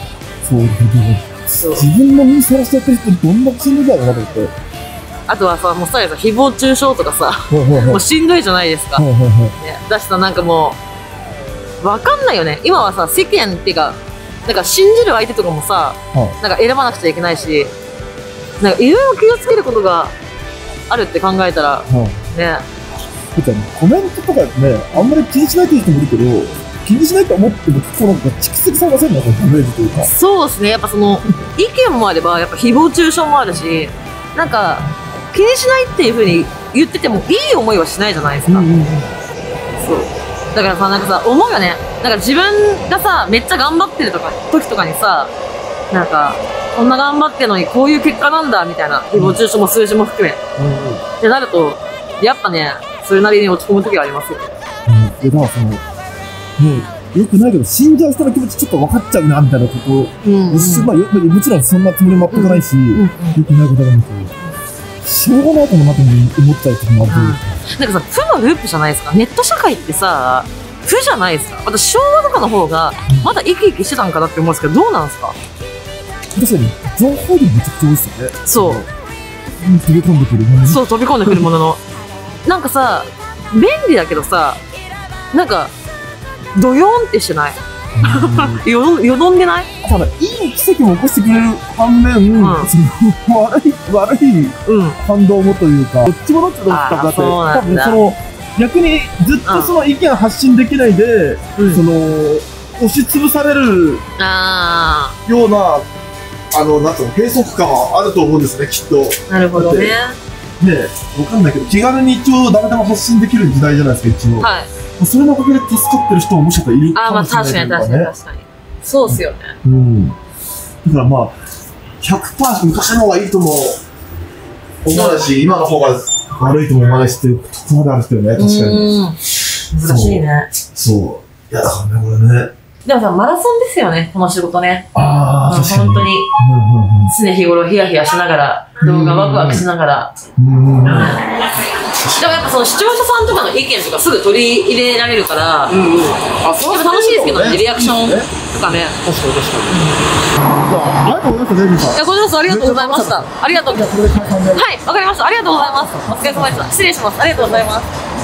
そう、自分の身にさらしちゃってる人どんなしんどいだろうなと思って。 あとはさ、もうさ、誹謗中傷とかさ、もうしんどいじゃないですか。ね、だしさ、なんかもう、わかんないよね。今はさ、世間っていうか、なんか信じる相手とかもさ、なんか選ばなくちゃいけないし、なんかいろいろ気をつけることがあるって考えたら、ね。 コメントとかね、あんまり気にしないっていう人もいるけど、気にしないと思っても、こうなんか蓄積されませんね、ダメージというか。 そうですね、やっぱその、意見もあれば、やっぱ誹謗中傷もあるし、なんか、気にしないっていうふうに言ってても、いい思いはしないじゃないですか。うんうんうん、そう。だからさ、なんかさ、思うよね。なんか自分がさ、めっちゃ頑張ってるとか、時とかにさ、なんか、こんな頑張ってるのにこういう結果なんだ、みたいな、誹謗中傷も数字も含め。うんうん、ってなると、やっぱね、それなりに落ち込む時はありますよね。 うん。で、だからその、ね、よくないけど、死んじゃう人の気持ちちょっと分かっちゃうな、みたいなことを、うんうん、まあ、もちろんそんなつもりも全くないし、うんうん、よくないことなんだけど、しょうがないかもなと思っちゃう時もあるというか。 なんかさ、負のループじゃないですか。ネット社会ってさ、負じゃないですか。私、昭和とかの方が、まだ生き生きしてたんかなって思うんですけど、どうなんですか？ 確かに、情報量めちゃくちゃ多いですよね。 そう。 飛び込んでくるもの。 そう、飛び込んでくるものの。なんかさ、便利だけどさ、なんか、ドヨーンってしてない？よ、よどんでない？ ただ、いい奇跡も起こしてくれる反面、うん、その悪い、悪い反動もというか、うん、どっちもどっちどっちかだって、多分その、逆にずっとその意見発信できないで、うん、その、押しつぶされるような、あの、なんつうの、閉塞感はあると思うんですね、きっと。 なるほどね。 ねえ、わかんないけど、気軽に一応誰でも発信できる時代じゃないですか、一応。はい。それのおかげで助かってる人ももしかしたらいるかもしれない、ね。ああ、まあ確かに確かに確かに。 そうっすよね。 うん。だからまあ、ひゃくパーセント 昔の方がいいとも思わないし、今の方が悪いとも思わないしっていうところであるんですけどね、確かに。 難しいね。 そう。いや、だからね、これね。 でもさ、マラソンですよね、この仕事ね。 ああ、確かに。 本当に、常日頃ヒヤヒヤしながら、動画ワクワクしながら。うんでもやっぱその視聴者さんとかの意見とかすぐ取り入れられるから、うんうん、あ、そう楽しいですけどね、リアクションとかね。 確かに確かに。ありがとうございました、デビーさん。 いや、こちらこそありがとうございました。ありがとう。はい、わかりました。ありがとうございます。お疲れ様でした。失礼します。ありがとうございます。